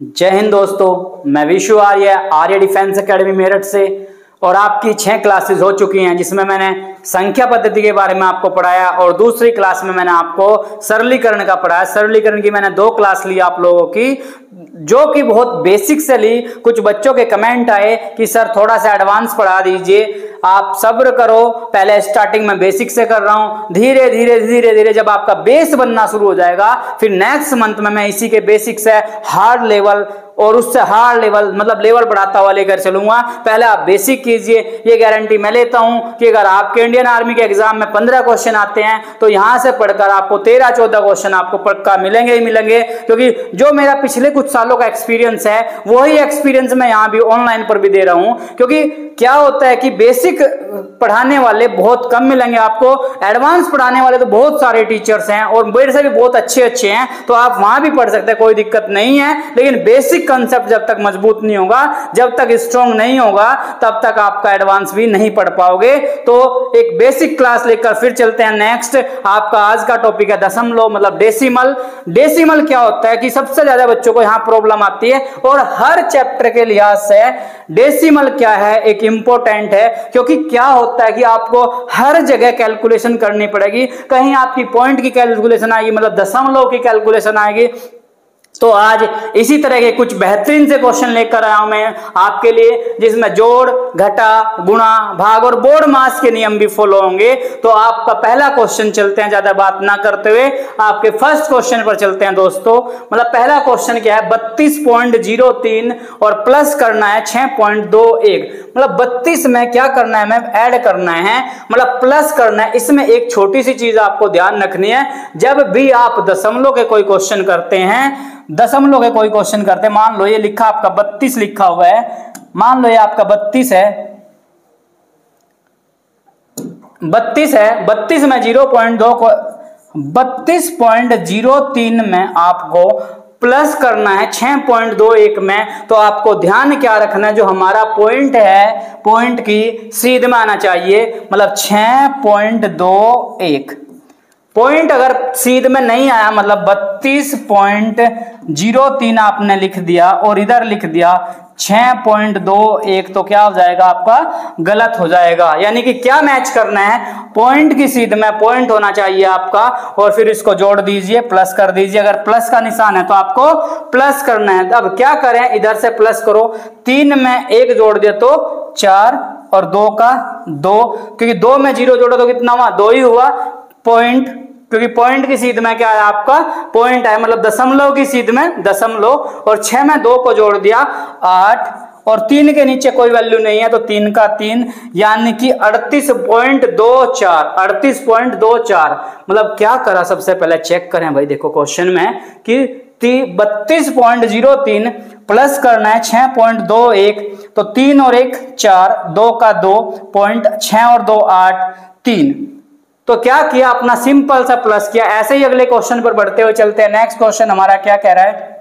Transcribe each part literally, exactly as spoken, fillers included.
जय हिंद दोस्तों, मैं विशु आर्य आर्य डिफेंस एकेडमी मेरठ से और आपकी छह क्लासेस हो चुकी हैं जिसमें मैंने संख्या पद्धति के बारे में आपको पढ़ाया और दूसरी क्लास में मैंने आपको सरलीकरण का पढ़ाया। सरलीकरण की मैंने दो क्लास ली आप लोगों की, जो कि बहुत बेसिक से ली। कुछ बच्चों के कमेंट आए कि सर थोड़ा सा एडवांस पढ़ा दीजिए। आप सब्र करो, पहले स्टार्टिंग में बेसिक से कर रहा हूं, धीरे धीरे धीरे धीरे जब आपका बेस बनना शुरू हो जाएगा फिर नेक्स्ट मंथ में मैं इसी के बेसिक से हार्ड लेवल और उससे हार्ड लेवल मतलब लेवल बढ़ाता हुआ लेकर चलूंगा। पहले आप बेसिक कीजिए, ये गारंटी मैं लेता हूं कि अगर आपके इंडियन आर्मी के एग्जाम में पंद्रह क्वेश्चन आते हैं तो यहां से पढ़कर आपको तेरह चौदह क्वेश्चन आपको पक्का मिलेंगे ही मिलेंगे, क्योंकि जो मेरा पिछले कुछ सालों का एक्सपीरियंस है वही एक्सपीरियंस मैं यहाँ भी ऑनलाइन पर भी दे रहा हूं। क्योंकि क्या होता है कि बेसिक पढ़ाने वाले बहुत कम मिलेंगे आपको, एडवांस पढ़ाने वाले तो बहुत सारे टीचर्स हैं और मेरे से भी बहुत अच्छे अच्छे हैं, तो आप वहां भी पढ़ सकते हैं, कोई दिक्कत नहीं है। लेकिन बेसिक कंसेप्ट जब तक मजबूत नहीं होगा, जब तक स्ट्रॉन्ग नहीं होगा, तब तक आपका एडवांस भी नहीं पढ़ पाओगे। तो एक बेसिक क्लास लेकर फिर चलते हैं नेक्स्ट। आपका आज का टॉपिक है दशमलव मतलब डेसिमल। डेसिमल क्या होता है कि सबसे ज्यादा बच्चों को यहां प्रॉब्लम आती है और हर चैप्टर के लिहाज से डेसिमल क्या है एक इंपॉर्टेंट है, क्योंकि क्या होता है कि आपको हर जगह कैलकुलेशन करनी पड़ेगी। कहीं आपकी पॉइंट की कैलकुलेशन आएगी, मतलब दशमलव की कैलकुलेशन आएगी। तो आज इसी तरह के कुछ बेहतरीन से क्वेश्चन लेकर आया हूं मैं आपके लिए, जिसमें जोड़, घटा, गुणा, भाग और बोर्ड मास के नियम भी फॉलो होंगे। तो आपका पहला क्वेश्चन चलते हैं, ज्यादा बात ना करते हुए आपके फर्स्ट क्वेश्चन पर चलते हैं दोस्तों। मतलब पहला क्वेश्चन क्या है, बत्तीस पॉइंट जीरो तीन और प्लस करना है छह पॉइंट दो एक। मतलब बत्तीस में क्या करना है, मैं ऐड करना है, मतलब प्लस करना है। इसमें एक छोटी सी चीज आपको ध्यान रखनी है, जब भी आप दशमलव के कोई क्वेश्चन करते हैं, दशमलव के कोई क्वेश्चन करते हैं, मान लो ये लिखा आपका बत्तीस लिखा हुआ है, मान लो ये आपका बत्तीस है, बत्तीस है, बत्तीस में जीरो पॉइंट दो को बत्तीस पॉइंट जीरो तीन में आपको प्लस करना है छह पॉइंट दो एक में। तो आपको ध्यान क्या रखना है, जो हमारा पॉइंट है पॉइंट की सीध में आना चाहिए, मतलब छह पॉइंट दो एक। पॉइंट अगर सीध में नहीं आया, मतलब बत्तीस पॉइंट जीरो तीन आपने लिख दिया और इधर लिख दिया छह पॉइंट दो एक, तो क्या हो जाएगा आपका, गलत हो जाएगा। यानी कि क्या मैच करना है, पॉइंट की सीध में पॉइंट होना चाहिए आपका और फिर इसको जोड़ दीजिए, प्लस कर दीजिए। अगर प्लस का निशान है तो आपको प्लस करना है। अब क्या करें, इधर से प्लस करो, तीन में एक जोड़ दिया तो चार और दो का दो, क्योंकि दो में जीरो जोड़ो तो कितना हुआ, दो ही हुआ। पॉइंट, क्योंकि पॉइंट की सीध में क्या है आपका, पॉइंट है, मतलब दशमलव की सीध में दशमलव, और छह में दो को जोड़ दिया आठ, और तीन के नीचे कोई वैल्यू नहीं है तो तीन का तीन, यानी कि अड़तीस पॉइंट दो चार, अड़तीस पॉइंट दो चार। मतलब क्या करा, सबसे पहले चेक करें भाई, देखो क्वेश्चन में कि बत्तीस पॉइंट जीरो तीन प्लस करना है छह पॉइंट दो एक, तो तीन और एक चार, दो का दो, पॉइंट छह और दो आठ, तीन। तो क्या किया, अपना सिंपल सा प्लस किया। ऐसे ही अगले क्वेश्चन पर बढ़ते हुए चलते हैं। नेक्स्ट क्वेश्चन हमारा क्या कह रहा है,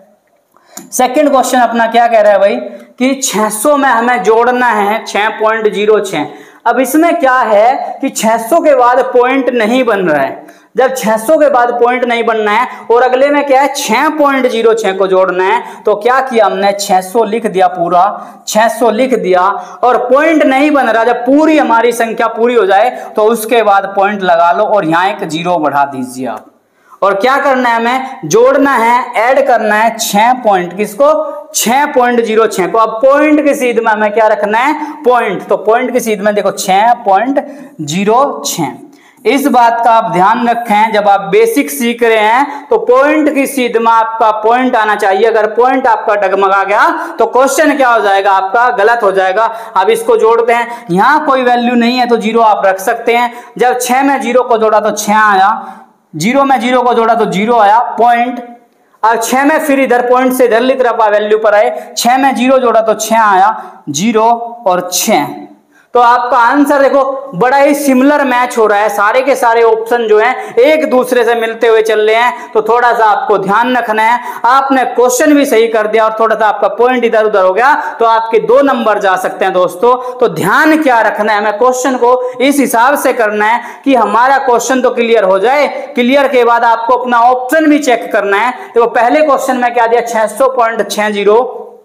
सेकंड क्वेश्चन अपना क्या कह रहा है भाई कि छह सौ में हमें जोड़ना है छह पॉइंट जीरो छह। अब इसमें क्या है कि छह सौ के बाद पॉइंट नहीं बन रहा है। जब छह सौ के बाद पॉइंट नहीं बनना है और अगले में क्या है छह पॉइंट जीरो छह को जोड़ना है, तो क्या किया हमने, छह सौ लिख दिया, पूरा छह सौ लिख दिया और पॉइंट नहीं बन रहा। जब पूरी हमारी संख्या पूरी हो जाए तो उसके बाद पॉइंट लगा लो और यहां एक जीरो बढ़ा दीजिए आप। और क्या करना है, हमें जोड़ना है, ऐड करना है छह पॉइंट, किसको, छह पॉइंट जीरो छह को। अब पॉइंट की सीध में हमें क्या रखना है, पॉइंट, तो पॉइंट की सीध में देखो छह पॉइंट जीरो छह। इस बात का आप ध्यान रखें, जब आप बेसिक सीख रहे हैं तो पॉइंट की सीध में आपका पॉइंट आना चाहिए। अगर पॉइंट आपका डगमगा गया तो क्वेश्चन क्या हो जाएगा, आपका गलत हो जाएगा। अब इसको जोड़ते हैं, यहां कोई वैल्यू नहीं है तो जीरो आप रख सकते हैं। जब छह में जीरो को जोड़ा तो छह आया, जीरो में जीरो को जोड़ा तो जीरो आया, पॉइंट। अब छह में फिर इधर पॉइंट से इधर लिख रहा वैल्यू पर आए, छह में जीरो जोड़ा तो छह आया, जीरो और छह, तो आपका आंसर देखो बड़ा ही सिमिलर मैच हो रहा है, सारे के सारे ऑप्शन जो हैं एक दूसरे से मिलते हुए चल रहे हैं। तो थोड़ा सा आपको ध्यान रखना है, आपने क्वेश्चन भी सही कर दिया और थोड़ा सा आपका पॉइंट इधर उधर हो गया तो आपके दो नंबर जा सकते हैं दोस्तों। तो ध्यान क्या रखना है, हमें क्वेश्चन को इस हिसाब से करना है कि हमारा क्वेश्चन तो क्लियर हो जाए, क्लियर के बाद आपको अपना ऑप्शन भी चेक करना है। देखो पहले क्वेश्चन में क्या दिया, छह सौ पॉइंट छह जीरो,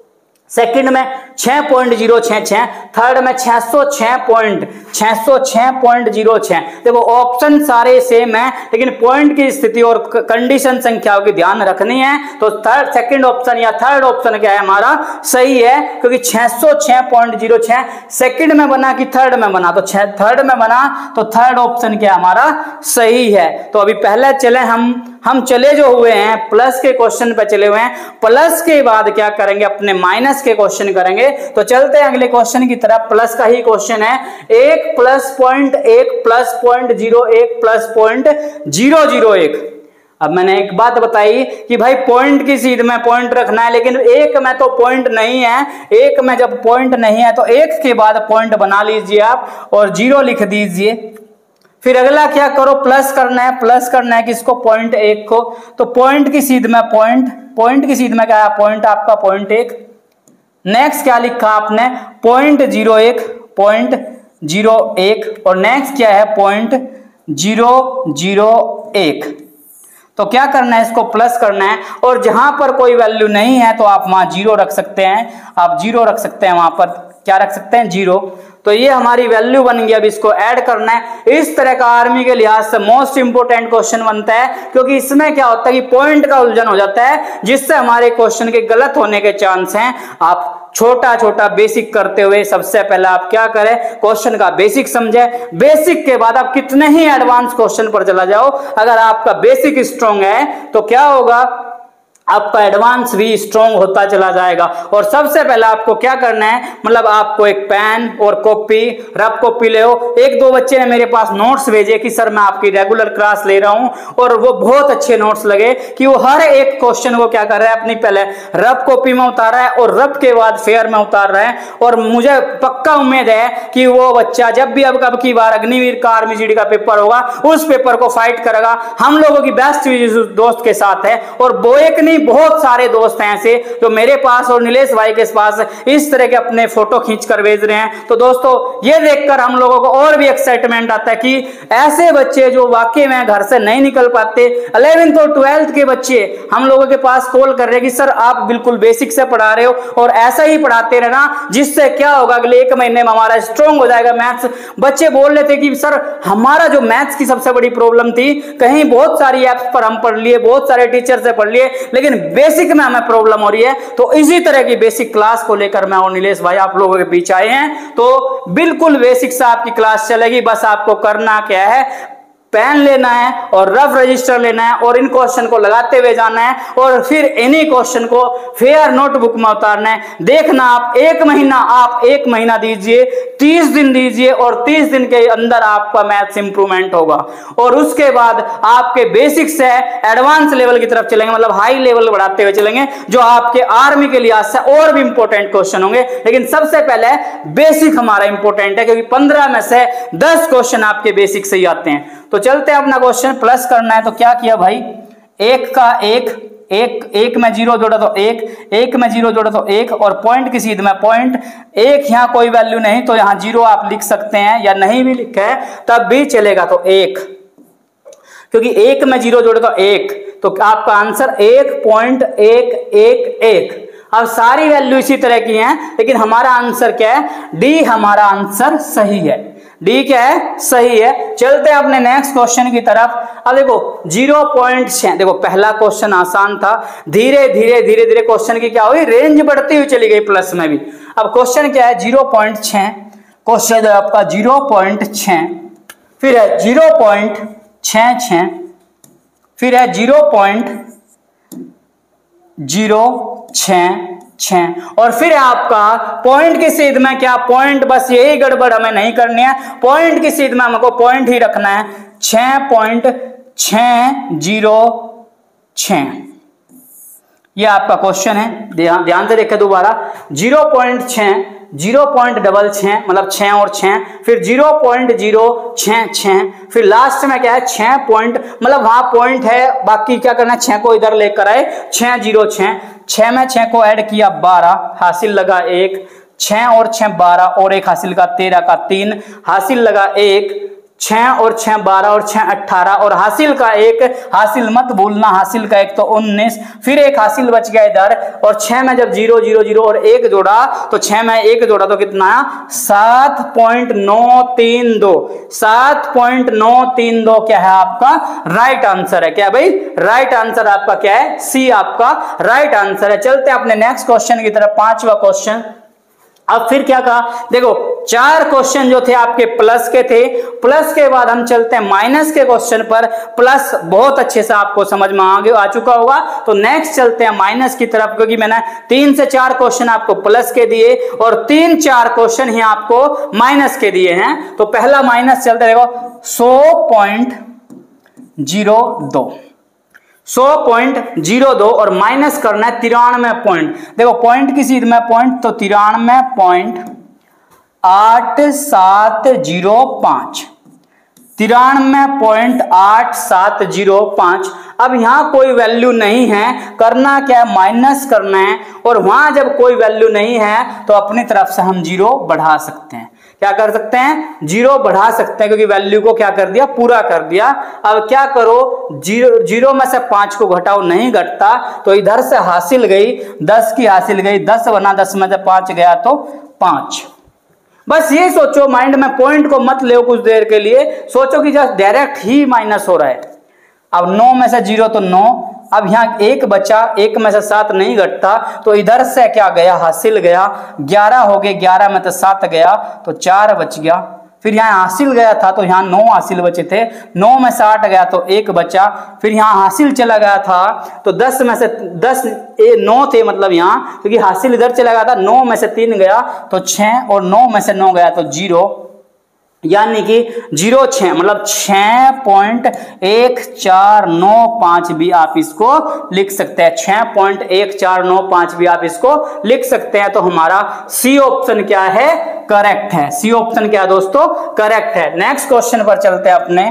सेकंड में छह पॉइंट जीरो छह छह, थर्ड में छह सौ छह पॉइंट छह सौ छह पॉइंट जीरो छह। देखो ऑप्शन सारे सेम है लेकिन पॉइंट की स्थिति और कंडीशन संख्याओं की ध्यान रखनी है। तो थर्ड सेकंड ऑप्शन या थर्ड ऑप्शन क्या है हमारा सही है, क्योंकि छह सौ छह पॉइंट जीरो छह सेकंड में बना कि थर्ड में बना, तो थर्ड में बना तो थर्ड ऑप्शन क्या हमारा सही है। तो अभी पहले चले हम हम चले जो हुए हैं प्लस के क्वेश्चन पे चले हुए हैं, प्लस के बाद क्या करेंगे अपने माइनस के क्वेश्चन करेंगे। तो चलते हैं अगले क्वेश्चन की तरफ, प्लस का ही क्वेश्चन है, एक प्लस पॉइंट एक प्लस पॉइंट जीरो एक प्लस पॉइंट जीरो जीरो एक। अब मैंने एक बात बताई कि भाई पॉइंट की सीध में पॉइंट रखना है, लेकिन एक में तो पॉइंट नहीं है, एक में जब पॉइंट नहीं है तो एक के बाद पॉइंट बना लीजिए आप और जीरो लिख दीजिए। फिर अगला क्या करो, प्लस करना है, प्लस करना है किसको, पॉइंट एक को। तो पॉइंट की सीध में पॉइंट, पॉइंट की सीध में क्या है, पॉइंट आपका पॉइंट एक। नेक्स्ट क्या लिखा आपने, पॉइंट जीरो एक पॉइंट जीरो एक, और नेक्स्ट क्या है पॉइंट जीरो जीरो एक। तो क्या करना है, इसको प्लस करना है और जहां पर कोई वैल्यू नहीं है तो आप वहां जीरो रख सकते हैं, आप जीरो रख सकते हैं, वहां पर क्या रख सकते हैं, जीरो। तो ये हमारी वैल्यू बन गई, अब इसको ऐड करना है। इस तरह का आर्मी के लिहाज से मोस्ट इंपोर्टेंट क्वेश्चन बनता है, क्योंकि इसमें क्या होता है कि पॉइंट का उलझन हो जाता है जिससे हमारे क्वेश्चन के गलत होने के चांस हैं। आप छोटा छोटा बेसिक करते हुए सबसे पहले आप क्या करें, क्वेश्चन का बेसिक समझे, बेसिक के बाद आप कितने ही एडवांस क्वेश्चन पर चला जाओ, अगर आपका बेसिक स्ट्रांग है तो क्या होगा, आपका एडवांस भी स्ट्रॉन्ग होता चला जाएगा। और सबसे पहले आपको क्या करना है, मतलब आपको एक पेन और कॉपी, रफ कॉपी ले हो। एक दो बच्चे ने मेरे पास नोट्स भेजे कि सर मैं आपकी रेगुलर क्लास ले रहा हूं, और वो बहुत अच्छे नोट्स लगे कि वो हर एक क्वेश्चन को क्या कर रहा है, अपनी पहले रफ कॉपी में उतार रहा है और रफ के बाद फेयर में उतार रहा है। और मुझे पक्का उम्मीद है कि वो बच्चा जब भी अब कब की बार अग्निवीर का आर्मी जीडी का पेपर होगा उस पेपर को फाइट करेगा। हम लोगों की बेस्ट दोस्त के साथ है, और वो एक नहीं बहुत सारे दोस्त हैं ऐसे जो मेरे पास और नीलेश भाई के पास इस तरह के अपने फोटो खींच कर भेज रहे हैं। तो दोस्तों ये देखकर हम लोगों को और भी एक्साइटमेंट आता है कि ऐसे बच्चे जो वाकई में घर से नहीं निकल पाते, इलेवेंथ और ट्वेल्थ के बच्चे हम लोगों के पास कॉल कर रहे हैं कि सर आप बिल्कुल बेसिक से पढ़ा रहे हो और ऐसा ही पढ़ाते रहना, जिससे क्या होगा अगले एक महीने में हमारा स्ट्रॉन्ग हो जाएगा मैथ्स। बच्चे बोल रहे थे कि सर हमारा जो मैथ्स की सबसे बड़ी प्रॉब्लम थी, कहीं बहुत सारी ऐप्स पर हम पढ़ लिए, बहुत सारे टीचर से पढ़ लिए, लेकिन बेसिक में हमें प्रॉब्लम हो रही है। तो इसी तरह की बेसिक क्लास को लेकर मैं और नीलेश भाई आप लोगों के बीच आए हैं। तो बिल्कुल बेसिक से आपकी क्लास चलेगी, बस आपको करना क्या है, पेन लेना है और रफ रजिस्टर लेना है और इन क्वेश्चन को लगाते हुए जाना है और फिर इन्हीं क्वेश्चन को फेयर नोटबुक में उतारना है। देखना आप एक महीना आप एक महीना दीजिए, तीस दिन दीजिए और तीस दिन के अंदर आपका मैथ्स इंप्रूवमेंट होगा। और उसके बाद आपके बेसिक से एडवांस लेवल की तरफ चलेंगे, मतलब हाई लेवल बढ़ाते हुए चलेंगे, जो आपके आर्मी के लिहाज से और भी इंपॉर्टेंट क्वेश्चन होंगे। लेकिन सबसे पहले बेसिक हमारा इंपॉर्टेंट है, क्योंकि पंद्रह में से दस क्वेश्चन आपके बेसिक से ही आते हैं। तो चलते हैं अपना क्वेश्चन प्लस करना है। तो क्या किया भाई, एक का एक, एक एक में जीरो जोड़ा तो एक, एक में जीरो जोड़ा तो एक, और पॉइंट की सीध में पॉइंट एक, यहां कोई वैल्यू नहीं तो यहां जीरो आप लिख सकते हैं, या नहीं भी लिखा है तब भी चलेगा। तो एक, क्योंकि एक में जीरो जोड़े तो एक, तो आपका आंसर एक पॉइंट एक एक एक। अब सारी वैल्यू इसी तरह की हैं, लेकिन हमारा आंसर क्या है, डी हमारा आंसर सही है। डी क्या है, सही है। चलते हैं अपने नेक्स्ट क्वेश्चन की तरफ। अब देखो जीरो पॉइंट छह, देखो पहला क्वेश्चन आसान था, धीरे धीरे धीरे धीरे क्वेश्चन की क्या हुई, रेंज बढ़ती हुई चली गई प्लस में भी। अब क्वेश्चन क्या है, जीरो पॉइंट छह, क्वेश्चन है आपका जीरो पॉइंट छह, फिर है जीरो पॉइंट छह छह, फिर है जीरो पॉइंट जीरो छह छह, और फिर आपका पॉइंट की सीध में क्या, पॉइंट, बस यही गड़बड़ हमें नहीं करनी है, पॉइंट की सीध में हमको पॉइंट ही रखना है, छह पॉइंट छह जीरो छह। ये आपका क्वेश्चन है, ध्यान ध्यान से देखें दोबारा। जीरो पॉइंट छः, जीरो पॉइंट डबल छः मतलब छः और छः, फिर जीरो पॉइंट जीरो छः छः, फिर लास्ट में क्या है छः पॉइंट, मतलब वहाँ पॉइंट है, बाकी क्या करना है छः को इधर लेकर आए, छः जीरो छः, छः में छः को ऐड किया बारह, हासिल लगा एक, छः और छः बारह और एक हासिल का तेरह का तीन, हासिल लगा एक, छः और छः बारह और छः अट्ठारह और हासिल का एक, हासिल मत भूलना, हासिल का एक तो उन्नीस, फिर एक हासिल बच गया इधर, और छः में जब जीरो जीरो जीरो और एक जोड़ा तो छः में एक जोड़ा तो कितना सात पॉइंट नौ तीन दो, सात पॉइंट नौ तीन दो क्या है आपका राइट आंसर है। क्या भाई राइट आंसर आपका क्या है, सी आपका राइट आंसर है। चलते हैं अपने नेक्स्ट क्वेश्चन की तरफ, पांचवा क्वेश्चन। अब फिर क्या कहा, देखो चार क्वेश्चन जो थे आपके प्लस के थे, प्लस के बाद हम चलते हैं माइनस के क्वेश्चन पर। प्लस बहुत अच्छे से आपको समझ में आ गया आ चुका होगा, तो नेक्स्ट चलते हैं माइनस की तरफ, क्योंकि मैंने तीन से चार क्वेश्चन आपको प्लस के दिए और तीन चार क्वेश्चन ही आपको माइनस के दिए हैं। तो पहला माइनस चलते देखो सौ पॉइंट जीरो दो, सौ पॉइंट जीरो दो और माइनस करना है तिरानवे पॉइंट, देखो पॉइंट की सीध में पॉइंट तो तिरानवे पॉइंट आठ सात जीरो पांच, तिरानवे पॉइंट आठ सात जीरो पांच। अब यहां कोई वैल्यू नहीं है, करना क्या है माइनस करना है, और वहां जब कोई वैल्यू नहीं है तो अपनी तरफ से हम जीरो बढ़ा सकते हैं। क्या कर सकते हैं, जीरो बढ़ा सकते हैं, क्योंकि वैल्यू को क्या कर दिया पूरा कर दिया। अब क्या करो, जीरो जीरो में से पांच को घटाओ, नहीं घटता, तो इधर से हासिल गई दस की, हासिल गई दस बना, दस में से पांच गया तो पांच। बस ये सोचो, माइंड में पॉइंट को मत ले कुछ देर के लिए, सोचो कि जस्ट डायरेक्ट ही माइनस हो रहा है। अब नौ में से जीरो तो नौ, अब यहाँ एक बचा, एक में से सात नहीं घटता, तो इधर से क्या गया हासिल गया, ग्यारह हो गए, ग्यारह में तो सात गया तो चार बच गया, फिर यहाँ हासिल गया था तो यहाँ नौ हासिल बचे थे, नौ में से आठ गया तो एक बचा, फिर यहाँ हासिल चला गया था तो दस में से दस ए, नौ थे, मतलब यहाँ क्योंकि हासिल इधर चला गया था, नौ में से तीन गया तो छः और नौ में से नौ गया तो जीरो, यानी कि जीरो छः मतलब छः पॉइंट एक चार नौ पाँच भी आप इसको लिख सकते हैं, छः पॉइंट एक चार नौ पाँच भी आप इसको लिख सकते हैं। तो हमारा सी ऑप्शन क्या है, करेक्ट है। सी ऑप्शन क्या है दोस्तों, करेक्ट है। नेक्स्ट क्वेश्चन पर चलते हैं अपने,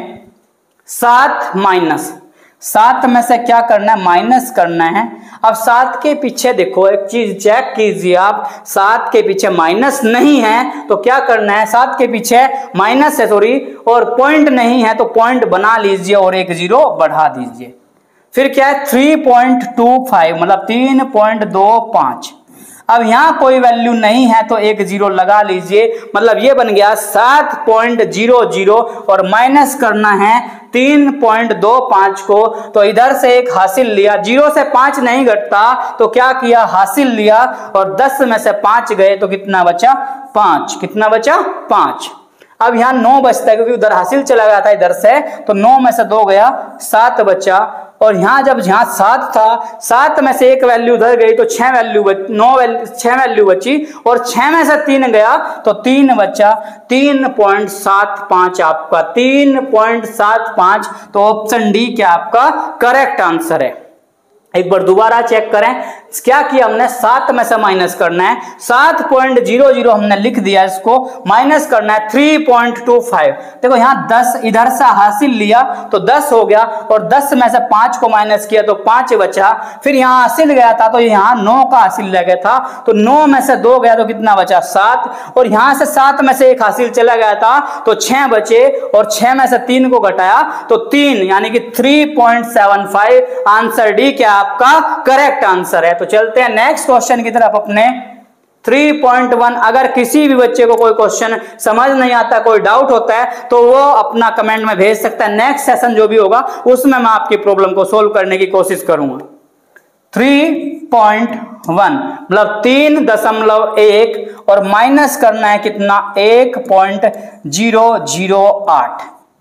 सात माइनस, सात में से क्या करना है माइनस करना है। अब सात के पीछे देखो एक चीज चेक कीजिए आप, सात के पीछे माइनस नहीं है तो क्या करना है, सात के पीछे माइनस है सॉरी और पॉइंट नहीं है तो पॉइंट बना लीजिए और एक जीरो बढ़ा दीजिए। फिर क्या है थ्री पॉइंट टू फाइव मतलब तीन पॉइंट दो पांच। अब यहां कोई वैल्यू नहीं है तो एक जीरो लगा लीजिए, मतलब ये बन गया सात पॉइंट जीरो जीरो और माइनस करना है तीन पॉइंट दो पांच को, तो इधर से एक हासिल लिया, जीरो से पांच नहीं घटता तो क्या किया हासिल लिया और दस में से पांच गए तो कितना बचा पांच, कितना बचा पांच। अब यहाँ नौ बचता है क्योंकि उधर हासिल चला गया था इधर से, तो नौ में से दो गया सात बचा, और यहाँ जब यहाँ सात था सात में से एक वैल्यू उधर गई तो छह वैल्यू बच नौ वैल्यू छह वैल्यू बची और छह में से तीन गया तो तीन बचा, तीन पॉइंट सात पांच आपका तीन पॉइंट सात पांच। तो ऑप्शन डी क्या आपका करेक्ट आंसर है। एक बार दोबारा चेक करें, क्या किया हमने सात में से माइनस करना है, सात पॉइंट जीरो जीरो हमने लिख दिया, इसको माइनस करना है थ्री पॉइंट टू फाइव। देखो यहाँ दस इधर से हासिल लिया तो दस हो गया और दस में से पांच को माइनस किया तो पांच बचा, फिर यहाँ हासिल गया था तो यहाँ नौ का हासिल लग गया था तो नौ में से दो गया तो कितना बचा सात, और यहाँ से सात में से एक हासिल चला गया था तो छह बचे और छह में से तीन को घटाया तो तीन, यानी कि three point seven five. Answer D क्या आपका करेक्ट आंसर है। तो चलते हैं नेक्स्ट क्वेश्चन की तरफ अपने थ्री पॉइंट वन। अगर किसी भी बच्चे को कोई क्वेश्चन समझ नहीं आता, कोई डाउट होता है तो वो अपना कमेंट में भेज सकता है, नेक्स्ट सेशन जो भी होगा उसमें मैं आपकी प्रॉब्लम को सोल्व करने की कोशिश करूंगा। थ्री पॉइंट वन मतलब तीन दशमलव एक और माइनस करना है कितना एक पॉइंट जीरो जीरो आठ।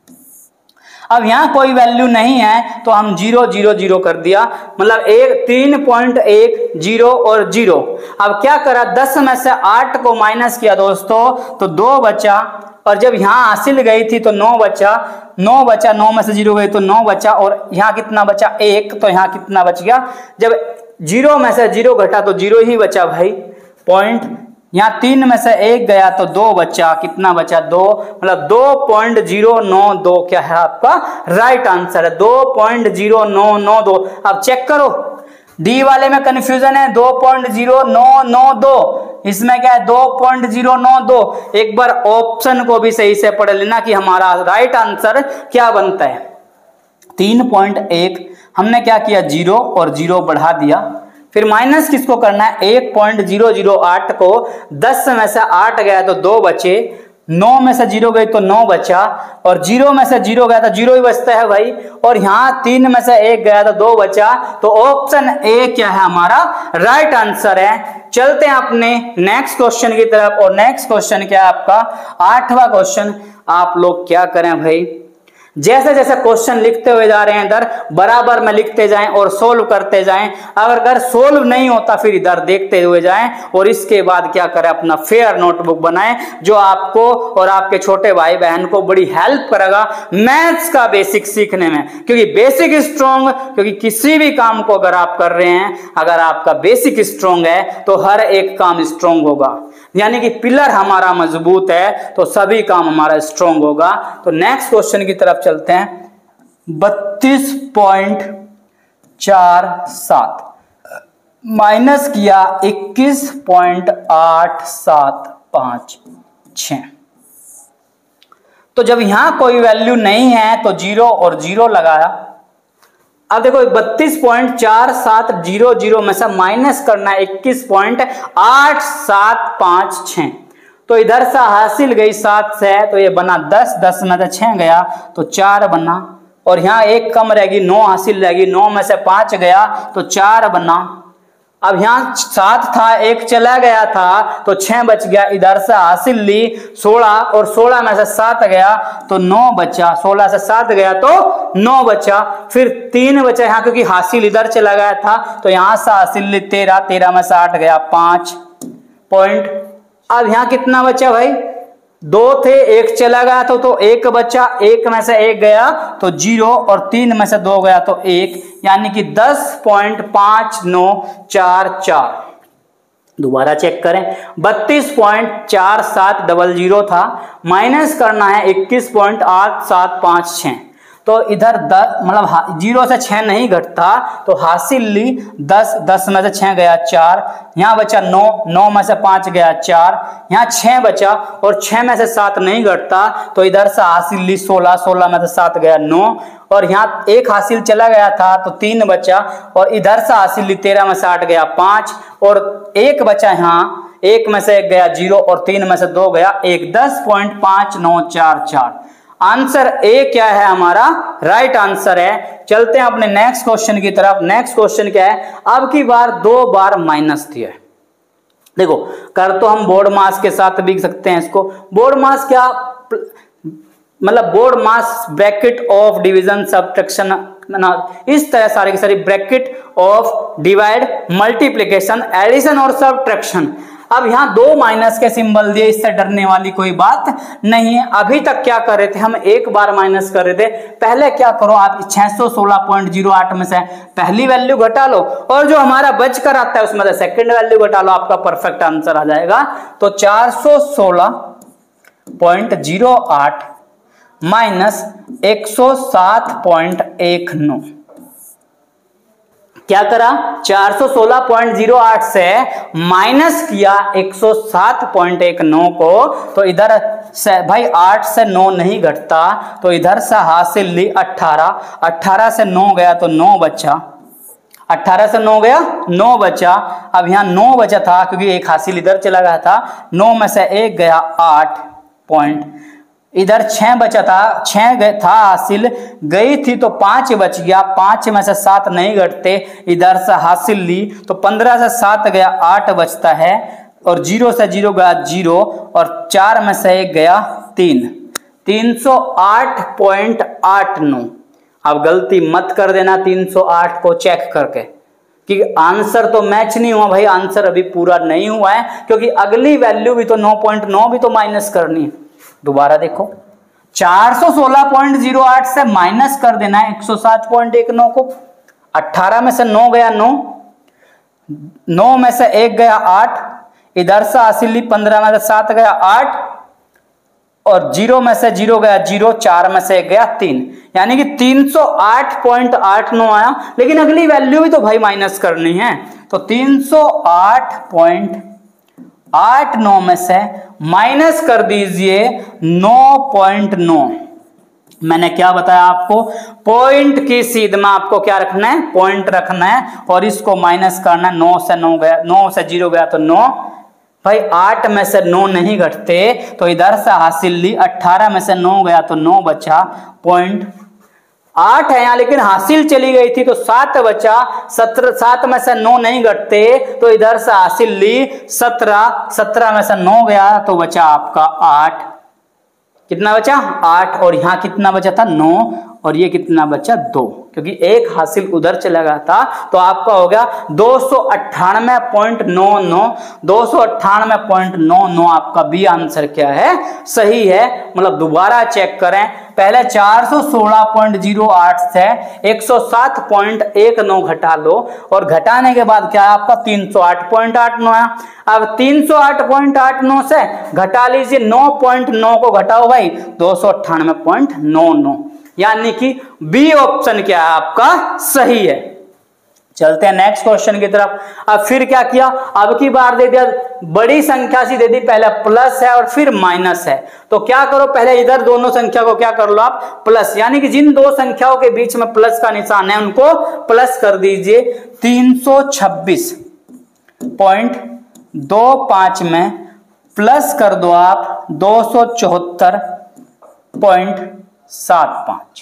अब यहां कोई वैल्यू नहीं है तो हम जीरो जीरो जीरो कर दिया, मतलब एक तीन पॉइंट एक जीरो और जीरो। अब क्या करा दस में से आठ को माइनस किया दोस्तों तो दो बचा, और जब यहाँ हासिल गई थी तो नौ बचा, नौ बचा, नौ में से जीरो गई तो नौ बचा, और यहाँ कितना बचा एक, तो यहाँ कितना बच गया, जब जीरो में से जीरो घटा तो जीरो ही बचा भाई पॉइंट। यहाँ तीन में से एक गया तो दो बचा, कितना बचा दो, मतलब दो पॉइंट जीरो नौ दो क्या है आपका राइट आंसर है, दो पॉइंट जीरो नौ नौ दो। अब चेक करो डी वाले में कंफ्यूजन है, दो पॉइंट जीरो नौ नौ दो, इसमें क्या है दो पॉइंट जीरो नौ दो। एक बार ऑप्शन को भी सही से पढ़ लेना कि हमारा राइट आंसर क्या बनता है। तीन पॉइंट एक हमने क्या किया जीरो और जीरो बढ़ा दिया, फिर माइनस किसको करना है, एक पॉइंट जीरो जीरो आठ को दस में से आठ गया तो दो बचे, नौ में से जीरो गई तो नौ बचा, और जीरो में से जीरो गया तो जीरो ही बचता है भाई, और यहाँ तीन में से एक गया तो दो बचा, तो ऑप्शन ए क्या है हमारा राइट आंसर है। चलते हैं अपने नेक्स्ट क्वेश्चन की तरफ, और नेक्स्ट क्वेश्चन क्या है आपका आठवां क्वेश्चन। आप लोग क्या करें भाई, जैसे जैसे क्वेश्चन लिखते हुए जा रहे हैं इधर बराबर में लिखते जाएं और सोल्व करते जाएं, अगर अगर सोल्व नहीं होता फिर इधर देखते हुए जाएं, और इसके बाद क्या करें अपना फेयर नोटबुक बनाएं जो आपको और आपके छोटे भाई बहन को बड़ी हेल्प करेगा मैथ्स का बेसिक सीखने में, क्योंकि बेसिक स्ट्रॉन्ग, क्योंकि किसी भी काम को अगर आप कर रहे हैं अगर आपका बेसिक स्ट्रॉन्ग है तो हर एक काम स्ट्रॉन्ग होगा, यानी कि पिलर हमारा मजबूत है तो सभी काम हमारा स्ट्रॉन्ग होगा। तो नेक्स्ट क्वेश्चन की तरफ चलते हैं। बत्तीस पॉइंट चार सात माइनस किया इक्कीस पॉइंट आठ सात पांच छ, तो जब यहां कोई वैल्यू नहीं है तो जीरो और जीरो लगाया। अब देखो बत्तीस पॉइंट चार सात जीरो जीरो में से माइनस करना है इक्कीस पॉइंट आठ सात पांच छ, तो इधर से हासिल गई सात से तो ये बना दस, दस में से छह गया तो चार बना, और यहाँ एक कम रहेगी नौ हासिल रहेगी, नौ में से पांच गया तो चार बना। अब यहाँ सात था एक चला गया था तो छह बच गया, इधर से हासिल ली सोलह और सोलह में से सात गया तो नौ बचा, सोलह से सात गया तो नौ बचा, फिर तीन बचा यहाँ क्योंकि हासिल इधर चला गया था तो यहाँ से हासिल ली तेरह, तेरह में से आठ गया पांच पॉइंट। अब यहाँ कितना बचा भाई, दो थे एक चला गया तो तो एक बचा, एक में से एक गया तो जीरो और तीन में से दो गया तो एक, यानी कि दस पॉइंट पांच नौ चार चार। दोबारा चेक करें, बत्तीस पॉइंट चार सात डबल जीरो था, माइनस करना है इक्कीस पॉइंट आठ सात पांच छ, तो इधर दस मतलब जीरो से छह नहीं घटता तो हासिल ली दस, दस में से छह गया चार, यहाँ बचा नौ, नौ में से पांच गया चार, यहाँ छह बचा और छह में से सात नहीं घटता तो इधर से हासिल ली सोलह, सोलह में से सात गया नौ, और यहाँ एक हासिल चला गया था तो तीन बचा, और इधर से हासिल ली तेरह में से आठ गया पांच, और एक बचा यहाँ एक में से एक गया जीरो और तीन में से दो गया एक, दस पॉइंट पांच नौ चार चार। आंसर ए क्या है हमारा राइट आंसर है। चलते हैं अपने नेक्स्ट क्वेश्चन की तरफ। नेक्स्ट क्वेश्चन क्या है, अब की बार दो बार माइनस दिया है। देखो कर तो हम बोर्ड मास के साथ भी सकते हैं इसको, बोर्ड मास क्या मतलब BODMAS bracket of division subtraction, इस तरह सारे की सारी bracket of divide multiplication addition और सब्ट्रैक्शन। अब यहाँ दो माइनस के सिंबल दिए, इससे डरने वाली कोई बात नहीं है। अभी तक क्या कर रहे थे हम, एक बार माइनस कर रहे थे। पहले क्या करो आप छह सौ सोलह पॉइंट जीरो आठ में से पहली वैल्यू घटा लो और जो हमारा बच कर आता है उसमें से सेकंड वैल्यू घटा लो, आपका परफेक्ट आंसर आ जाएगा। तो चार सौ सोलह पॉइंट जीरो आठ माइनस एक सौ सात पॉइंट एक नौ, क्या करा चार सौ सोलह पॉइंट जीरो आठ से माइनस किया एक सौ सात पॉइंट एक नौ को, तो इधर से भाई आठ से नौ नहीं घटता तो इधर से हासिल ली अठारह, अठारह से नौ गया तो नौ बचा, अठारह से नौ गया नौ बचा। अब यहाँ नौ बचा था क्योंकि एक हासिल इधर चला गया था, नौ में से एक गया आठ पॉइंट, इधर छह बचा था, छह था हासिल गई थी तो पांच बच गया, पांच में से सात नहीं घटते, इधर से हासिल ली तो पंद्रह से सात गया आठ बचता है, और जीरो से जीरो गया जीरो, और चार में से एक गया तीन, तीन सौ आठ पॉइंट आठ नौ। अब गलती मत कर देना तीन सौ आठ को चेक करके कि आंसर तो मैच नहीं हुआ भाई, आंसर अभी पूरा नहीं हुआ है क्योंकि अगली वैल्यू भी तो नौ पॉइंट नौ भी तो माइनस करनी है। दोबारा देखो चार सौ सोलह पॉइंट जीरो आठ से माइनस कर देना है एक सौ सात पॉइंट एक नौ को, अठारह में से नौ गया नौ, नौ में से एक गया आठ, इधर से हासिल ली पंद्रह में से सात गया आठ, और जीरो में से जीरो गया जीरो, चार में से एक गया तीन, यानी कि तीन सौ आठ पॉइंट आठ नौ आया। लेकिन अगली वैल्यू भी तो भाई माइनस करनी है, तो तीन सौ आठ पॉइंट आठ नौ में से माइनस कर दीजिए नौ पॉइंट नौ। मैंने क्या बताया आपको, पॉइंट की सीध में आपको क्या रखना है, पॉइंट रखना है, और इसको माइनस करना है। नौ से नौ गया, नौ से जीरो गया तो नौ, भाई आठ में से नौ नहीं घटते तो इधर से हासिल ली, अट्ठारह में से नौ गया तो नौ बचा, पॉइंट आठ है यहाँ, लेकिन हासिल चली गई थी तो सात बचा, सत्रह, सात में से नौ नहीं घटते तो इधर से हासिल ली सत्रह, सत्रह में से नौ गया तो बचा आपका आठ, कितना बचा आठ, और यहाँ कितना बचा था नौ, और ये कितना बचा दो, क्योंकि एक हासिल उधर चला गया था, तो आपका हो गया दो सौ अट्ठानवे पॉइंट नौ नौ, दो सौ अट्ठानवे पॉइंट नौ नौ आपका बी आंसर क्या है, सही है। मतलब दोबारा चेक करें, पहले चार सौ सोलह पॉइंट जीरो आठ से एक सौ सात पॉइंट एक नौ घटा लो, और घटाने के बाद क्या है आपका तीन सौ आठ पॉइंट आठ नौ है। अब तीन सौ आठ पॉइंट आठ नौ से घटा लीजिए नौ पॉइंट नौ को घटाओ भाई दो सौ अट्ठानवे पॉइंट नौ नौ, यानी कि बी ऑप्शन क्या है आपका सही है। चलते हैं नेक्स्ट क्वेश्चन की तरफ। अब फिर क्या किया, अब की बार दे दिया बड़ी संख्या सी दे दी, पहले प्लस है और फिर माइनस है, तो क्या करो पहले इधर दोनों संख्या को क्या कर लो आप प्लस, यानी कि जिन दो संख्याओं के बीच में प्लस का निशान है उनको प्लस कर दीजिए। तीन सौ छब्बीस पॉइंट दो पांच में प्लस कर दो आप दो सौ चौहत्तर पॉइंट सात पांच,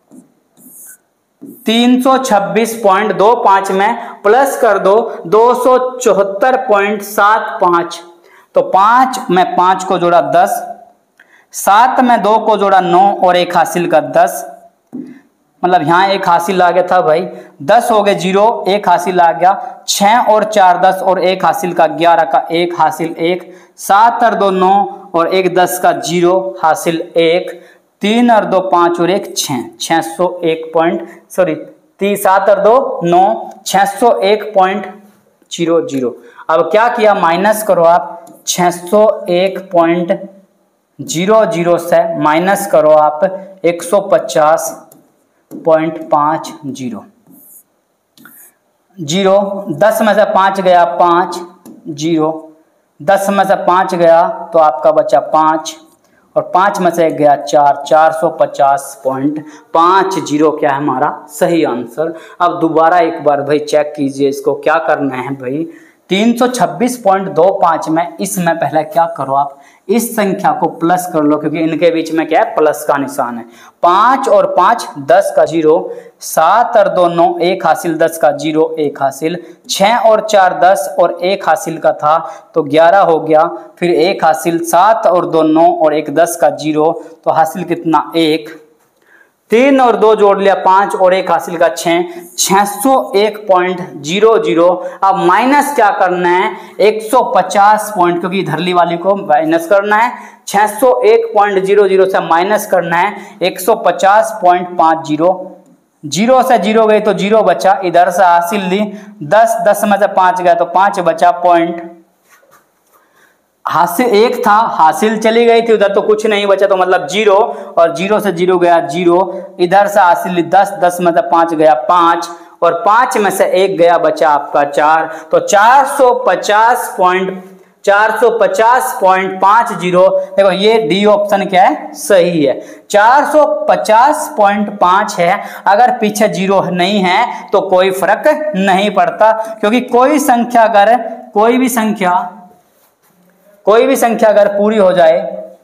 तीन सौ छब्बीस पॉइंट दो पांच में प्लस कर दो दो सौ चौहत्तर पॉइंट सात पांच, तो पांच में पांच को जोड़ा दस, सात में दो को जोड़ा नौ, और एक हासिल का दस, मतलब यहां एक हासिल आ गया था भाई, दस हो गए जीरो, एक हासिल आ गया, छह और चार दस, और एक हासिल का ग्यारह का एक हासिल एक, सात और दो नौ, और एक दस का जीरो हासिल एक, तीन और दो पांच और एक छह, छह सौ एक पॉइंट सॉरी तीन सात और दो नौ, छह सौ एक पॉइंट जीरो जीरो। अब क्या किया, माइनस करो आप छह सौ एक पॉइंट जीरो जीरो से माइनस करो आप एक सौ पचास पॉइंट पांच जीरो, जीरो दस में से पांच गया पांच, जीरो दस में से पांच गया तो आपका बचा पांच, और पांच में से एक गया चार, चार सौ पचास पॉइंट पांच जीरो क्या है हमारा सही आंसर। अब दोबारा एक बार भाई चेक कीजिए, इसको क्या करना है भाई, तीन सौ छब्बीस पॉइंट दो पांच में इसमें पहले क्या करो आप इस संख्या को प्लस कर लो, क्योंकि इनके बीच में क्या है प्लस का निशान है। पांच और पांच दस का जीरो, सात और दो नौ, एक हासिल दस का जीरो एक हासिल, छह और चार दस और एक हासिल का था तो ग्यारह हो गया, फिर एक हासिल, सात और दो नौ और एक दस का जीरो, तो हासिल कितना एक, तीन और दो जोड़ लिया पांच और एक हासिल का छह, छह सौ एक पॉइंट जीरो जीरो। अब माइनस क्या करना है एक सौ पचास पॉइंट, क्योंकि इधरली वाली को माइनस करना है, छह सौ एक पॉइंट जीरो जीरो से माइनस करना है एक सौ पचास पॉइंट पांच जीरो, जीरो से जीरो गई तो जीरो बचा, इधर से हासिल ली दस, दस में से पांच गया तो पांच बचा, पॉइंट हासिल एक था, हासिल चली गई थी उधर तो कुछ नहीं बचा, तो मतलब जीरो, और जीरो से जीरो गया जीरो, इधर से हासिल ली दस, दस में से पांच गया पांच, और पांच में से एक गया बचा आपका चार, तो चार सौ पचास पॉइंट चार सौ पचास पॉइंट पांच जीरो। देखो ये डी ऑप्शन क्या है सही है, चार सौ पचास पॉइंट पांच है, अगर पीछे जीरो नहीं है तो कोई फर्क नहीं पड़ता, क्योंकि कोई संख्या अगर कोई भी संख्या कोई भी संख्या अगर पूरी हो जाए